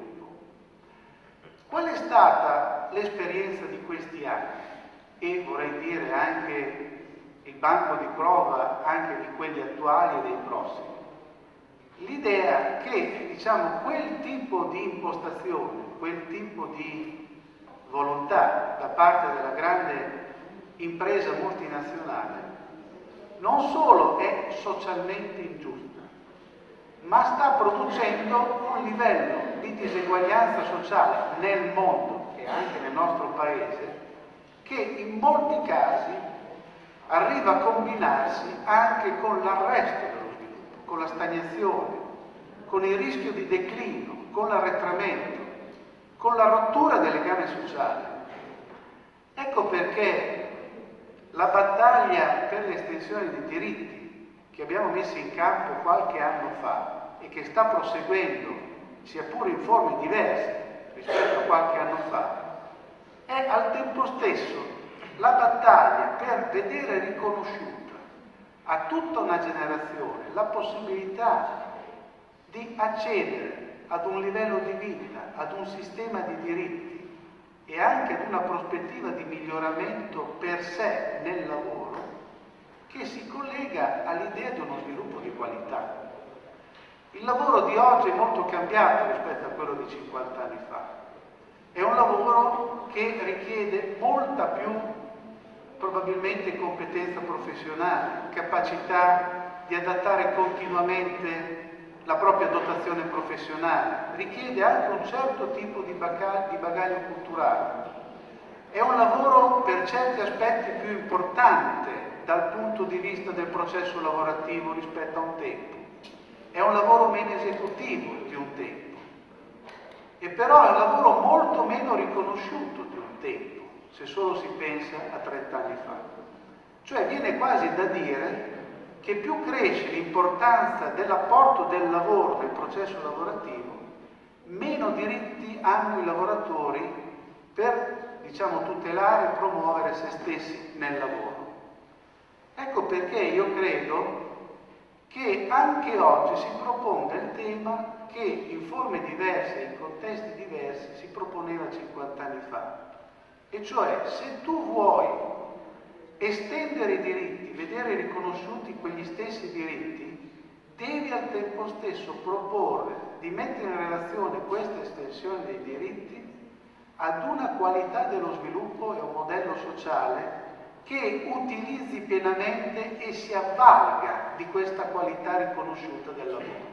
Qual è stata l'esperienza di questi anni? E vorrei dire anche il banco di prova anche di quelli attuali e dei prossimi. L'idea che, diciamo, quel tipo di impostazione, quel tipo di volontà da parte della grande impresa multinazionale non solo è socialmente ingiusta, ma sta producendo un livello di diseguaglianza sociale nel mondo e anche nel nostro paese che in molti casi arriva a combinarsi anche con l'arresto dello sviluppo, con la stagnazione, con il rischio di declino, con l'arretramento, con la rottura del legame sociale. Ecco perché la battaglia per l'estensione dei diritti che abbiamo messo in campo qualche anno fa e che sta proseguendo, sia pure in forme diverse rispetto a qualche anno fa, è al tempo stesso la battaglia per vedere riconosciuta a tutta una generazione la possibilità di accedere ad un livello di vita, ad un sistema di diritti e anche ad una prospettiva di miglioramento per sé nel lavoro che si collega all'idea di uno sviluppo di qualità. Il lavoro di oggi è molto cambiato rispetto a quello di 50 anni fa. È un lavoro che richiede molta più, probabilmente, competenza professionale, capacità di adattare continuamente la propria dotazione professionale, richiede anche un certo tipo di bagaglio culturale. È un lavoro per certi aspetti più importante dal punto di vista del processo lavorativo rispetto a un tempo. È un lavoro meno esecutivo di un tempo. E però è un lavoro molto meno riconosciuto di un tempo. se solo si pensa a 30 anni fa. Cioè viene quasi da dire che più cresce l'importanza dell'apporto del lavoro nel processo lavorativo, meno diritti hanno i lavoratori per, diciamo, tutelare e promuovere se stessi nel lavoro. Ecco perché io credo che anche oggi si proponga il tema che in forme diverse, in contesti diversi, si proponeva 50 anni fa. E cioè, se tu vuoi estendere i diritti, vedere riconosciuti quegli stessi diritti, devi al tempo stesso proporre di mettere in relazione questa estensione dei diritti ad una qualità dello sviluppo e un modello sociale che utilizzi pienamente e si avvalga di questa qualità riconosciuta del lavoro.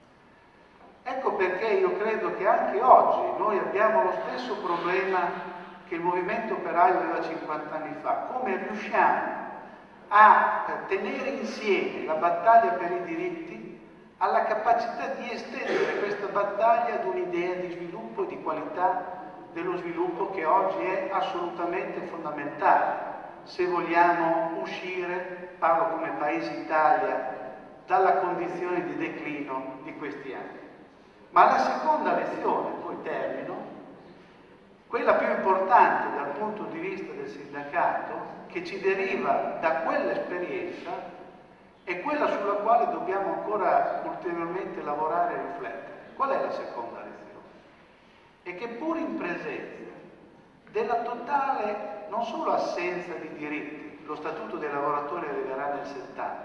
Ecco perché io credo che anche oggi noi abbiamo lo stesso problema che il movimento operaio aveva 50 anni fa. Come riusciamo a tenere insieme la battaglia per i diritti alla capacità di estendere questa battaglia ad un'idea di sviluppo e di qualità dello sviluppo che oggi è assolutamente fondamentale se vogliamo uscire, parlo come Paese Italia, dalla condizione di declino di questi anni. Ma la seconda lezione, poi termino, quella più importante dal punto di vista del sindacato, che ci deriva da quell'esperienza, è quella sulla quale dobbiamo ancora ulteriormente lavorare e riflettere. Qual è la seconda lezione? È che pur in presenza della totale, non solo assenza di diritti, lo Statuto dei lavoratori arriverà nel 70,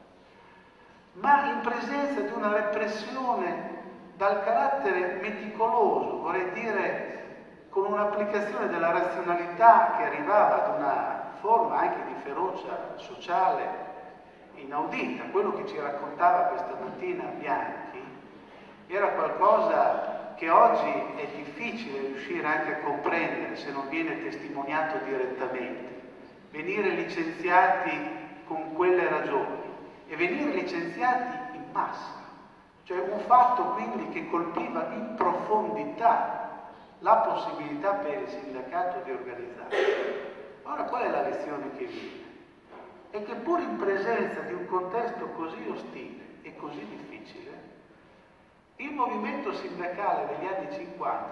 ma in presenza di una repressione dal carattere meticoloso, vorrei dire con un'applicazione della razionalità che arrivava ad una forma anche di ferocia sociale inaudita. Quello che ci raccontava questa mattina Bianchi era qualcosa che oggi è difficile riuscire anche a comprendere se non viene testimoniato direttamente. Venire licenziati con quelle ragioni e venire licenziati in massa, cioè un fatto quindi che colpiva in profondità la possibilità per il sindacato di organizzarsi. Ora qual è la lezione che viene? È che pur in presenza di un contesto così ostile e così difficile, il movimento sindacale degli anni 50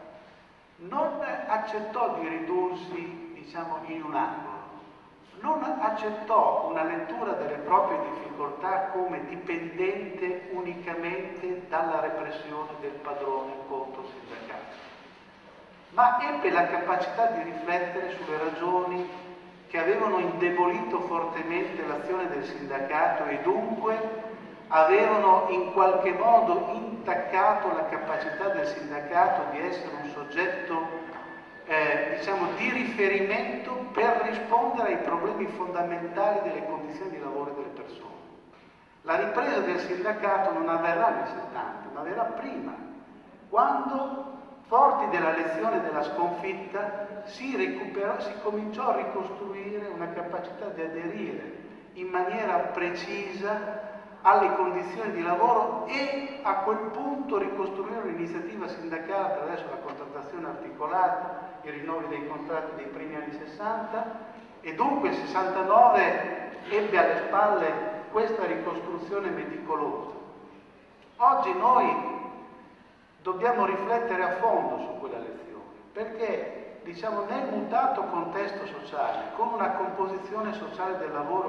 non accettò di ridursi, diciamo, in un angolo, non accettò una lettura delle proprie difficoltà come dipendente unicamente dalla repressione del padrone contro il sindacato, ma ebbe la capacità di riflettere sulle ragioni che avevano indebolito fortemente l'azione del sindacato e dunque avevano in qualche modo intaccato la capacità del sindacato di essere un soggetto diciamo di riferimento per rispondere ai problemi fondamentali delle condizioni di lavoro delle persone. La ripresa del sindacato non avverrà nel 70, ma avverrà prima, quando, forti della lezione della sconfitta, si cominciò a ricostruire una capacità di aderire in maniera precisa alle condizioni di lavoro e a quel punto ricostruire un'iniziativa sindacale attraverso la contrattazione articolata, i rinnovi dei contratti dei primi anni 60 e dunque il 69 ebbe alle spalle questa ricostruzione meticolosa. Oggi noi dobbiamo riflettere a fondo su quella lezione, perché diciamo nel mutato contesto sociale, con una composizione sociale del lavoro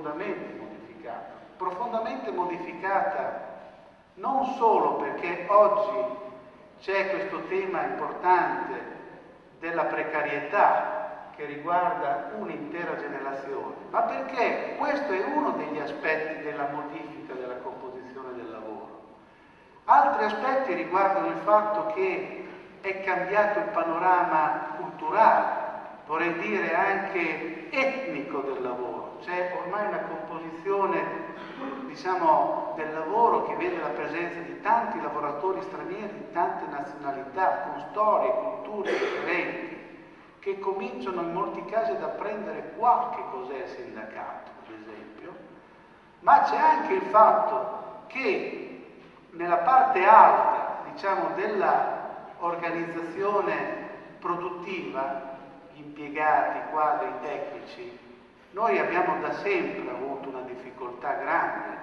profondamente modificata non solo perché oggi c'è questo tema importante della precarietà che riguarda un'intera generazione, ma perché questo è uno degli aspetti della modifica della composizione del lavoro. Altri aspetti riguardano il fatto che è cambiato il panorama culturale, vorrei dire anche etnico del lavoro. C'è ormai una composizione, diciamo, del lavoro che vede la presenza di tanti lavoratori stranieri, di tante nazionalità, con storie e culture differenti, che cominciano in molti casi ad apprendere qua che cos'è il sindacato, per esempio. Ma c'è anche il fatto che nella parte alta, diciamo, della organizzazione produttiva, gli impiegati, i quadri, i tecnici, noi abbiamo da sempre avuto una difficoltà grande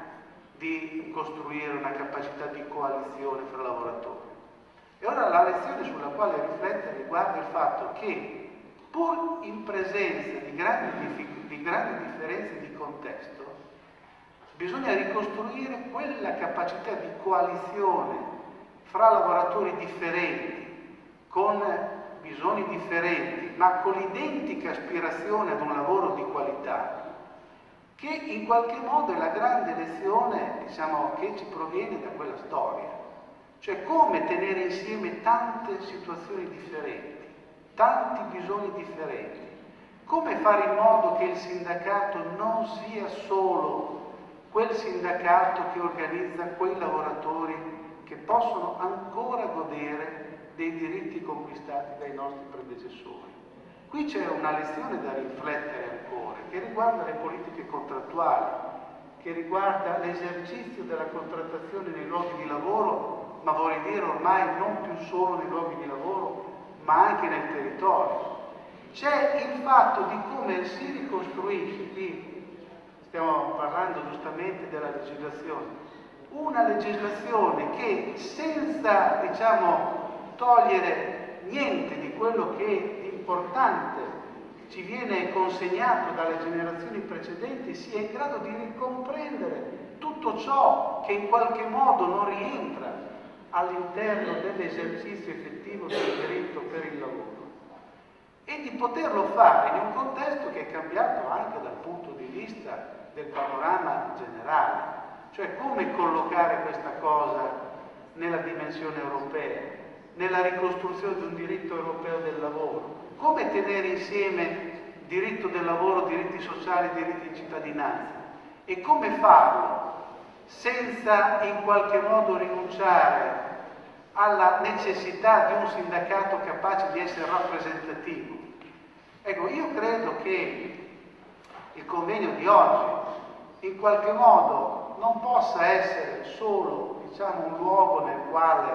di costruire una capacità di coalizione fra lavoratori. E ora la lezione sulla quale riflettere riguarda il fatto che, pur in presenza di grandi differenze di contesto, bisogna ricostruire quella capacità di coalizione fra lavoratori differenti, con bisogni differenti, ma con l'identica aspirazione ad un lavoro di qualità, che in qualche modo è la grande lezione, diciamo, che ci proviene da quella storia. Cioè come tenere insieme tante situazioni differenti, tanti bisogni differenti, come fare in modo che il sindacato non sia solo quel sindacato che organizza quei lavoratori che possono ancora godere dei diritti conquistati dai nostri predecessori. Qui c'è una lezione da riflettere ancora, che riguarda le politiche contrattuali, che riguarda l'esercizio della contrattazione nei luoghi di lavoro, ma vorrei dire ormai non più solo nei luoghi di lavoro, ma anche nel territorio. C'è il fatto di come si ricostruisce, qui stiamo parlando giustamente della legislazione, una legislazione che senza, diciamo, togliere niente di quello che di importante ci viene consegnato dalle generazioni precedenti, sia in grado di ricomprendere tutto ciò che in qualche modo non rientra all'interno dell'esercizio effettivo del diritto per il lavoro, e di poterlo fare in un contesto che è cambiato anche dal punto di vista del panorama generale, cioè come collocare questa cosa nella dimensione europea, nella ricostruzione di un diritto europeo del lavoro, come tenere insieme diritto del lavoro, diritti sociali, diritti di cittadinanza, e come farlo senza in qualche modo rinunciare alla necessità di un sindacato capace di essere rappresentativo. Ecco, io credo che il convegno di oggi in qualche modo non possa essere solo, diciamo, un luogo nel quale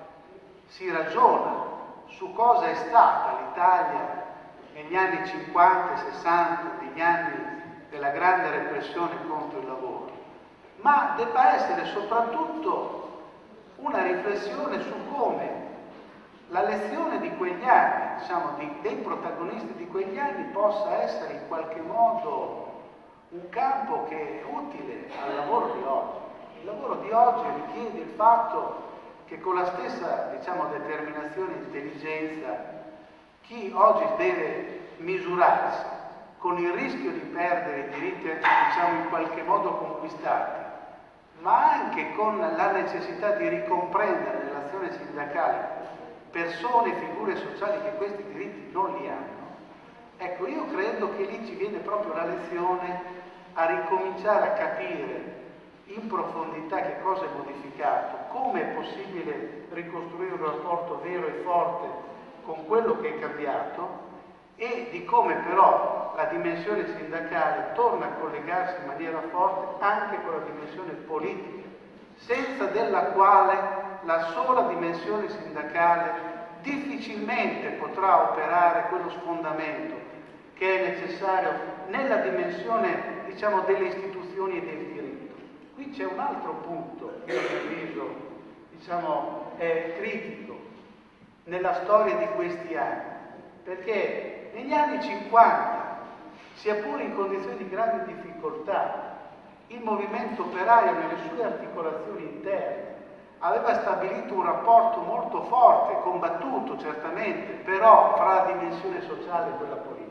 si ragiona su cosa è stata l'Italia negli anni 50 e 60, negli anni della grande repressione contro il lavoro, ma debba essere soprattutto una riflessione su come la lezione di quegli anni, diciamo, dei protagonisti di quegli anni, possa essere in qualche modo un campo che è utile al lavoro di oggi. Il lavoro di oggi richiede il fatto che con la stessa, diciamo, determinazione e intelligenza chi oggi deve misurarsi con il rischio di perdere i diritti, diciamo, in qualche modo conquistati, ma anche con la necessità di ricomprendere nell'azione sindacale persone e figure sociali che questi diritti non li hanno. Ecco, io credo che lì ci viene proprio la lezione a ricominciare a capire in profondità che cosa è modificato, come è possibile ricostruire un rapporto vero e forte con quello che è cambiato, e di come però la dimensione sindacale torna a collegarsi in maniera forte anche con la dimensione politica, senza della quale la sola dimensione sindacale difficilmente potrà operare quello sfondamento che è necessario nella dimensione, diciamo, delle istituzioni e del diritto. Qui c'è un altro punto, a mio avviso, diciamo, critico nella storia di questi anni, perché negli anni 50, sia pure in condizioni di grande difficoltà, il movimento operaio nelle sue articolazioni interne aveva stabilito un rapporto molto forte, combattuto certamente, però fra la dimensione sociale e quella politica.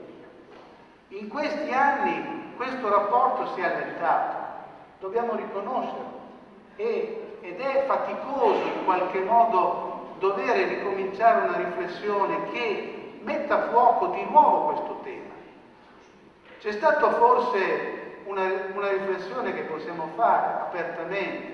In questi anni questo rapporto si è allentato, dobbiamo riconoscerlo, ed è faticoso in qualche modo dover ricominciare una riflessione che metta a fuoco di nuovo questo tema. C'è stata forse una riflessione che possiamo fare apertamente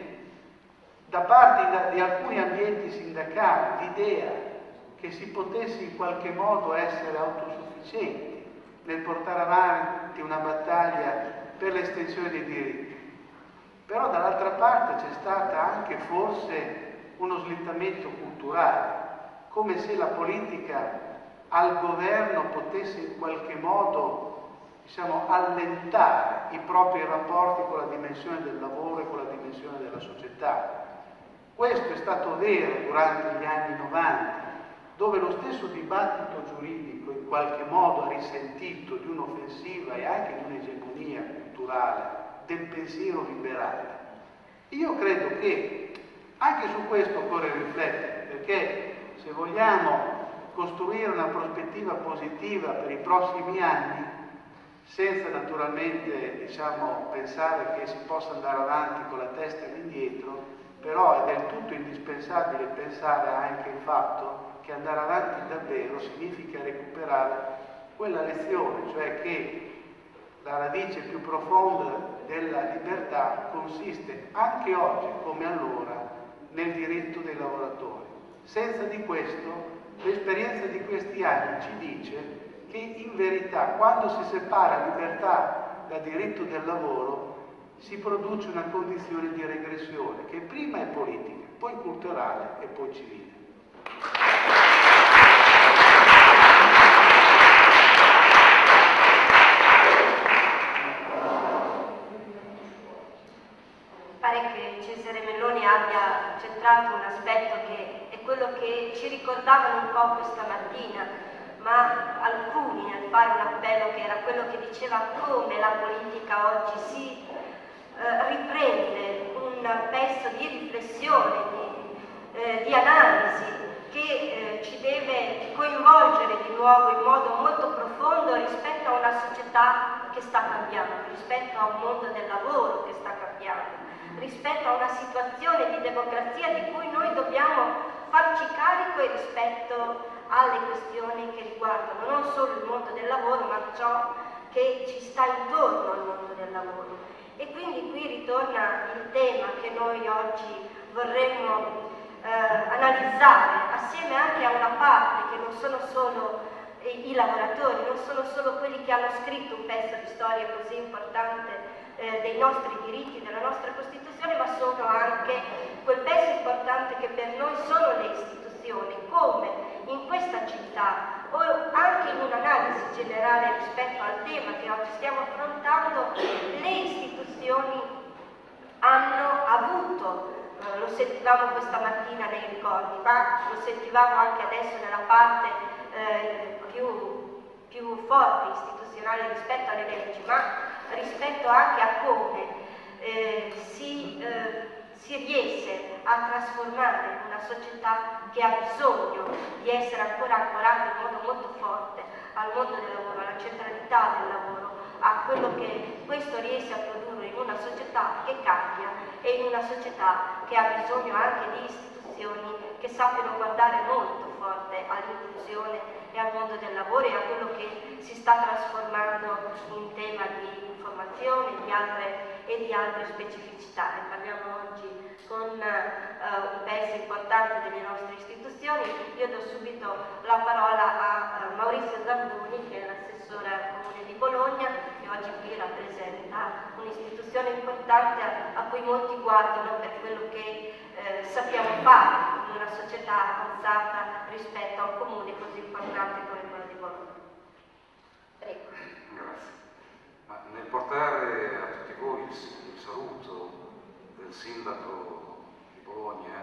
da parte di alcuni ambienti sindacali, l'idea che si potesse in qualche modo essere autosufficienti nel portare avanti una battaglia per l'estensione dei diritti. Però dall'altra parte c'è stata anche forse uno slittamento culturale, come se la politica al governo potesse in qualche modo, diciamo, allentare i propri rapporti con la dimensione del lavoro e con la dimensione della società. Questo è stato vero durante gli anni 90, dove lo stesso dibattito giuridico in qualche modo ha risentito di un'offensiva e anche di un'egemonia culturale del pensiero liberale. Io credo che anche su questo occorre riflettere, perché se vogliamo costruire una prospettiva positiva per i prossimi anni, senza naturalmente, diciamo, pensare che si possa andare avanti con la testa all'indietro, però è del tutto indispensabile pensare anche al fatto che andare avanti davvero significa recuperare quella lezione, cioè che la radice più profonda della libertà consiste anche oggi, come allora, nel diritto dei lavoratori. Senza di questo, l'esperienza di questi anni ci dice che in verità quando si separa libertà da diritto del lavoro si produce una condizione di regressione che prima è politica, poi culturale e poi civile. Pare che Cesare Melloni abbia centrato un aspetto che è quello che ci ricordavano un po' questa mattina, ma alcuni nel fare un appello che era quello che diceva come la politica oggi si riprende un pezzo di riflessione, di analisi che ci deve coinvolgere di nuovo in modo molto profondo rispetto a una società che sta cambiando, rispetto a un mondo del lavoro che sta cambiando, rispetto a una situazione di democrazia di cui noi dobbiamo farci carico e rispetto alle questioni che riguardano non solo il mondo del lavoro, ma ciò che ci sta intorno al mondo del lavoro. E quindi qui ritorna il tema che noi oggi vorremmo analizzare, assieme anche a una parte che non sono solo i lavoratori, non sono solo quelli che hanno scritto un pezzo di storia così importante dei nostri diritti, della nostra Costituzione, ma sono anche quel pezzo importante che per noi sono le istituzioni, come in questa città o anche in un'analisi generale rispetto al tema che oggi stiamo affrontando, le istituzioni hanno avuto, lo sentivamo questa mattina nei ricordi, ma lo sentivamo anche adesso nella parte più forte istituzionale rispetto alle leggi, ma rispetto anche a come si riesce a trasformare una società che ha bisogno di essere ancora ancorata in modo molto forte al mondo del lavoro, alla centralità del lavoro, a quello che questo riesce a produrre in una società che cambia e in una società che ha bisogno anche di istituzioni che sappiano guardare molto forte all'inclusione e al mondo del lavoro e a quello che si sta trasformando in tema di informazione e di altre specificità. Ne parliamo oggi con un pezzo importante delle nostre istituzioni. Io do subito la parola a Maurizio Zamboni, che è l'assessore al Comune di Bologna, che oggi qui rappresenta un'istituzione importante a cui molti guardano per quello che sappiamo fare in una società avanzata rispetto a un comune così importante come quello di Bologna. Prego. Grazie. Ma nel portare a tutti voi il saluto del sindaco di Bologna,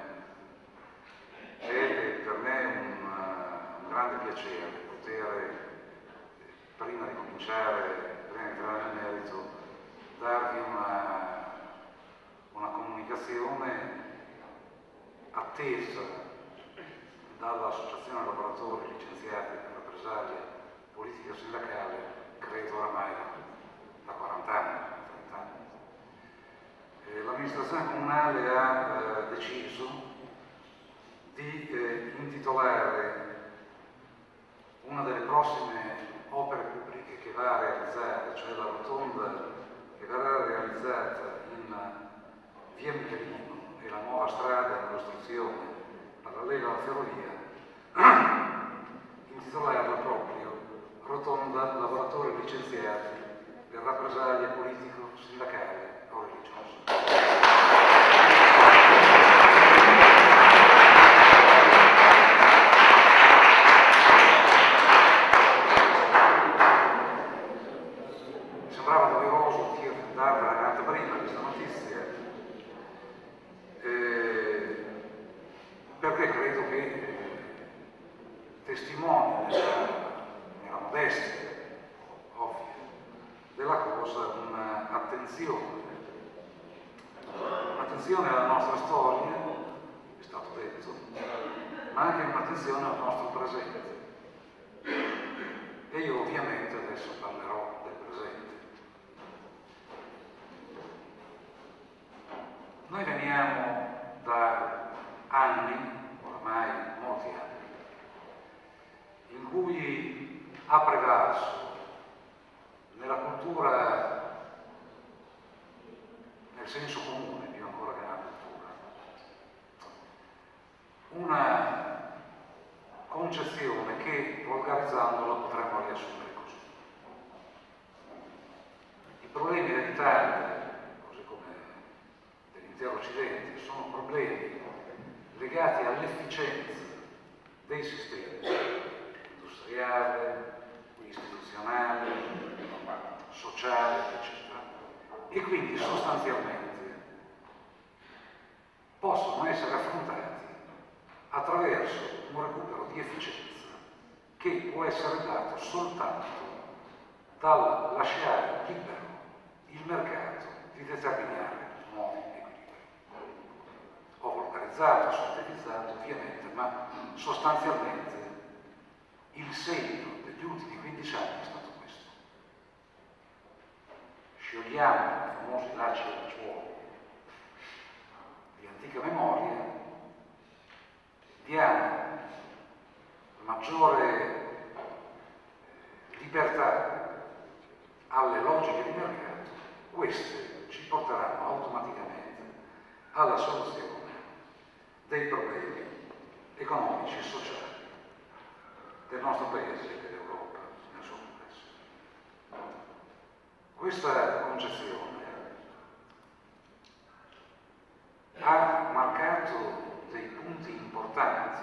è per me un grande piacere poter, prima di cominciare, prima di entrare nel merito, darvi una comunicazione attesa dall'Associazione Lavoratori Licenziati per rappresaglia politica sindacale, credo oramai da 40 anni, 30 anni. L'amministrazione comunale ha deciso di intitolare una delle prossime opere pubbliche che va realizzata, cioè la rotonda che verrà realizzata in via Michelino e la nuova strada in costruzione parallela alla ferrovia, intitolarla proprio Rotonda Lavoratori Licenziati per rappresaglia politico-sindacale o religiosa. testimonia nella modestia ovvia della cosa un'attenzione alla nostra storia, è stato detto, ma anche un'attenzione al nostro presente. E io ovviamente adesso parlerò del presente. Noi veniamo da anni, oramai molti anni, in cui ha prevalso nella cultura, nel senso comune, più ancora che nella cultura, una concezione che, volgarizzandola, potremmo riassumere così. I problemi dell'Italia, così come dell'intero Occidente, sono problemi legati all'efficienza dei sistemi industriale, istituzionale, sociale, eccetera, e quindi sostanzialmente possono essere affrontati attraverso un recupero di efficienza che può essere dato soltanto dal lasciare libero il mercato di determinare nuovi equilibri. Ho volgarizzato, sintetizzato ovviamente, ma sostanzialmente il segno degli ultimi 15 anni è stato questo. Sciogliamo i famosi lacci e lacciuoli di antica memoria, diamo maggiore libertà alle logiche di mercato, queste ci porteranno automaticamente alla soluzione dei problemi economici e sociali del nostro Paese e dell'Europa nel suo complesso. Questa concezione ha marcato dei punti importanti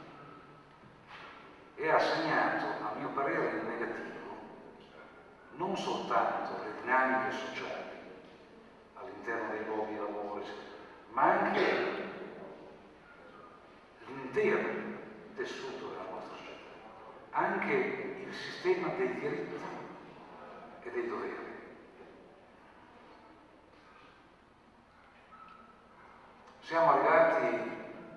e ha segnato, a mio parere in negativo, non soltanto le dinamiche sociali all'interno dei luoghi di lavoro, ma anche l'intero tessuto della nostra società, anche il sistema dei diritti e dei doveri. Siamo arrivati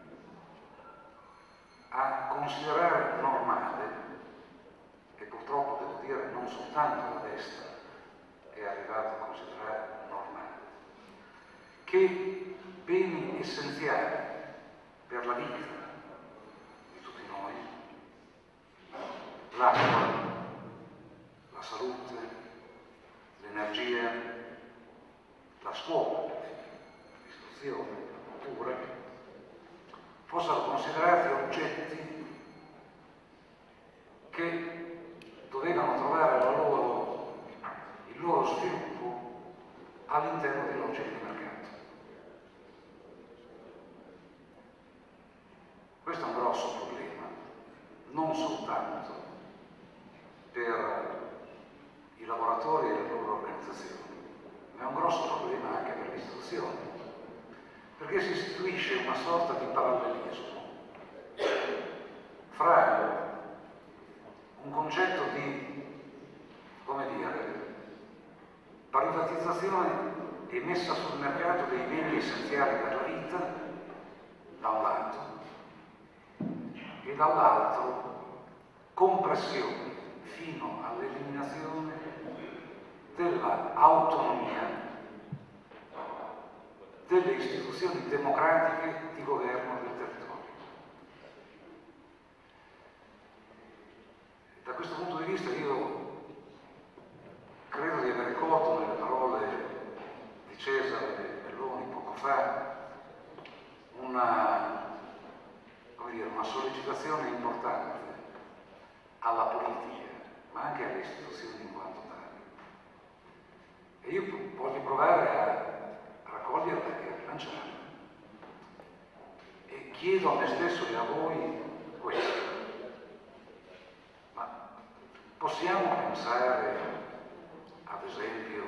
a considerare normale, e purtroppo devo dire non soltanto la destra è arrivata a considerare normale, che beni essenziali per la vita di tutti noi, l'acqua, la salute, l'energia, la scuola, l'istruzione, la cultura, fossero considerati oggetti che dovevano trovare il loro sviluppo all'interno dei logiche di mercato. Questo è un grosso problema, non soltanto per i lavoratori e le loro organizzazioni, ma è un grosso problema anche per le istituzioni, perché si istituisce una sorta di parallelismo fra un concetto di, come dire, privatizzazione e messa sul mercato dei beni essenziali per la vita, da un lato, e dall'altro compressione fino all'eliminazione dell'autonomia delle istituzioni democratiche di governo del territorio. Da questo punto di vista io credo di aver colto nelle parole di Cesare Belloni poco fa una sollecitazione importante alla politica, ma anche alle istituzioni in quanto tali. E io voglio provare a raccoglierla e a rilanciarla. E chiedo a me stesso e a voi questo. Ma possiamo pensare, ad esempio,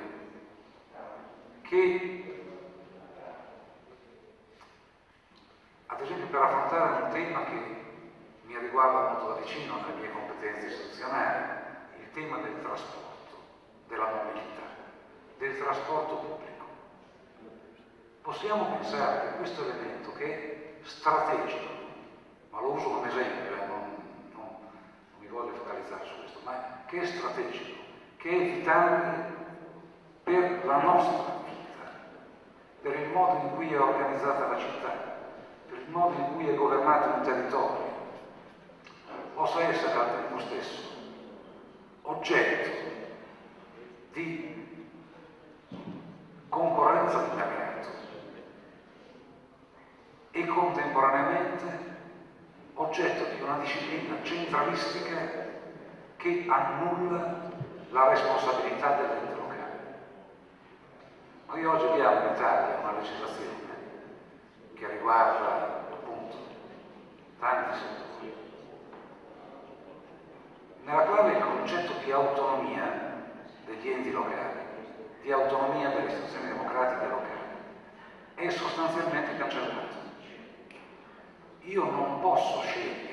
che, per affrontare un tema che mi riguarda molto da vicino le mie competenze istituzionali, il tema del trasporto, della mobilità, del trasporto pubblico. Possiamo pensare che questo elemento, che è strategico, ma lo uso come esempio, non mi voglio focalizzare su questo, ma che è strategico, che è vitale per la nostra vita, per il modo in cui è organizzata la città, per il modo in cui è governato un territorio, possa essere al tempo stesso oggetto di concorrenza di mercato e contemporaneamente oggetto di una disciplina centralistica che annulla la responsabilità dell'ente locale. Noi oggi abbiamo in Italia una legislazione che riguarda appunto tanti settori, nella quale il concetto di autonomia degli enti locali, di autonomia delle istituzioni democratiche locali, è sostanzialmente cancellato. Io non posso scegliere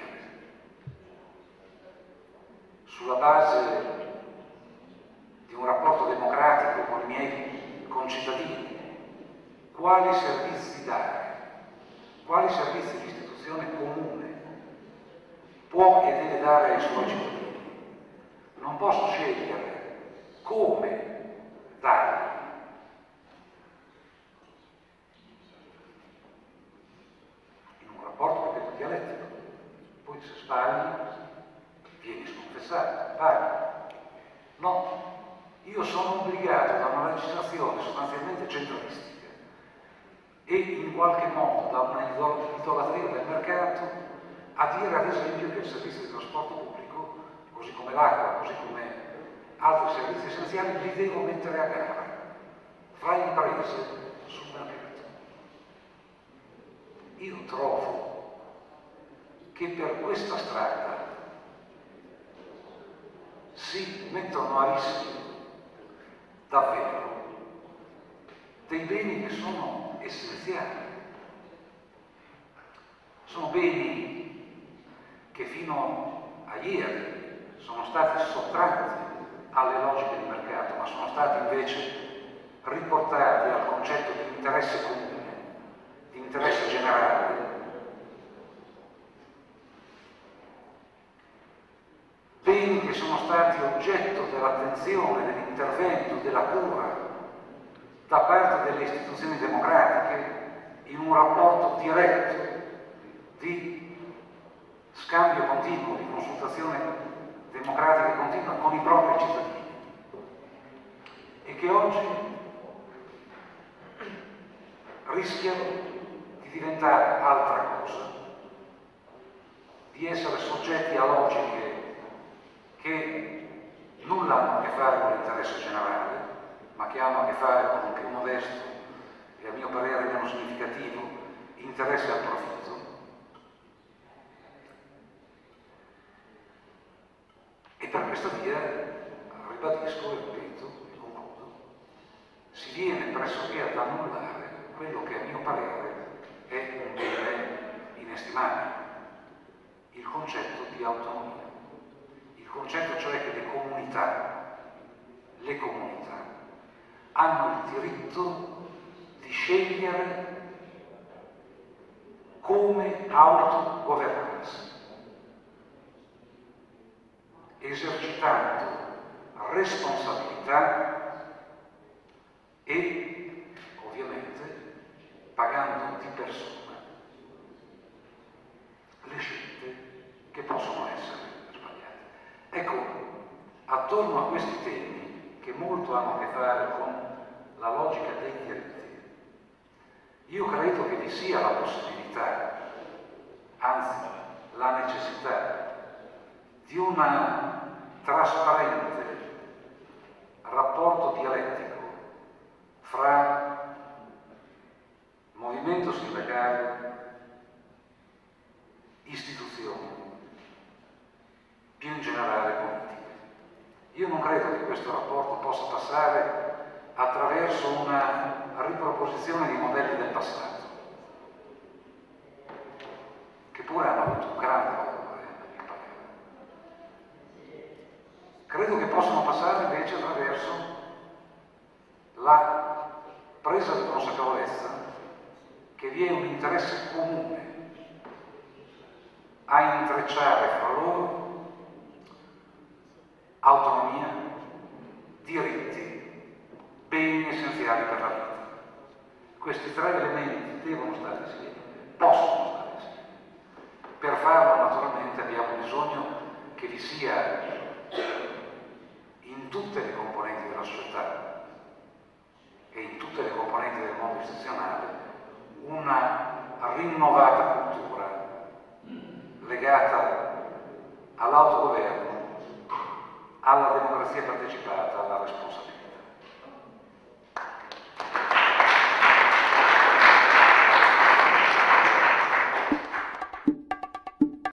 sulla base di un rapporto democratico con i miei concittadini quali servizi dare, quali servizi l'istituzione comune può e deve dare ai suoi cittadini. Non posso scegliere come darli. In un rapporto, ripeto, dialettico. Poi se sbagli, vieni sconfessato, paghi. No, io sono obbligato da una legislazione sostanzialmente centralistica e in qualche modo da una idolatria del mercato a dire ad esempio che il servizio di trasporto pubblico, così come l'acqua, così come altri servizi essenziali, li devo mettere a gara fra imprese sul mercato. Io trovo che per questa strada si mettono a rischio davvero dei beni che sono essenziali. Sono beni che fino a ieri sono stati sottratti alle logiche di mercato, ma sono stati invece riportati al concetto di interesse comune, di interesse generale. Beni che sono stati oggetto dell'attenzione, dell'intervento, della cura da parte delle istituzioni democratiche in un rapporto diretto di scambio continuo, di consultazione democratica continua con i propri cittadini, e che oggi rischiano di diventare altra cosa, di essere soggetti a logiche che nulla hanno a che fare con l'interesse generale, ma che hanno a che fare con un più modesto e a mio parere meno significativo interesse al profitto. E per questa via, ribadisco e ripeto e concludo, si viene pressoché ad annullare quello che a mio parere è un bene inestimabile, il concetto di autonomia, il concetto cioè che le comunità hanno il diritto di scegliere come autogovernarsi, esercitando responsabilità e ovviamente pagando di persona le scelte che possono essere sbagliate. Ecco, attorno a questi temi, che molto hanno a che fare con la logica dei diritti, io credo che vi sia la possibilità, anzi la necessità, di un trasparente rapporto dialettico fra movimento sindacale, istituzioni, più in generale politiche. Io non credo che questo rapporto possa passare attraverso una riproposizione di modelli del passato, che pure hanno avuto un grande valore, presa di consapevolezza che vi è un interesse comune a intrecciare fra loro autonomia, diritti, beni essenziali per la vita. Questi tre elementi devono stare insieme, possono stare insieme. Per farlo, naturalmente, abbiamo bisogno che vi sia in tutte le componenti della società e in tutte le componenti del mondo istituzionale una rinnovata cultura legata all'autogoverno, alla democrazia partecipata, alla responsabilità.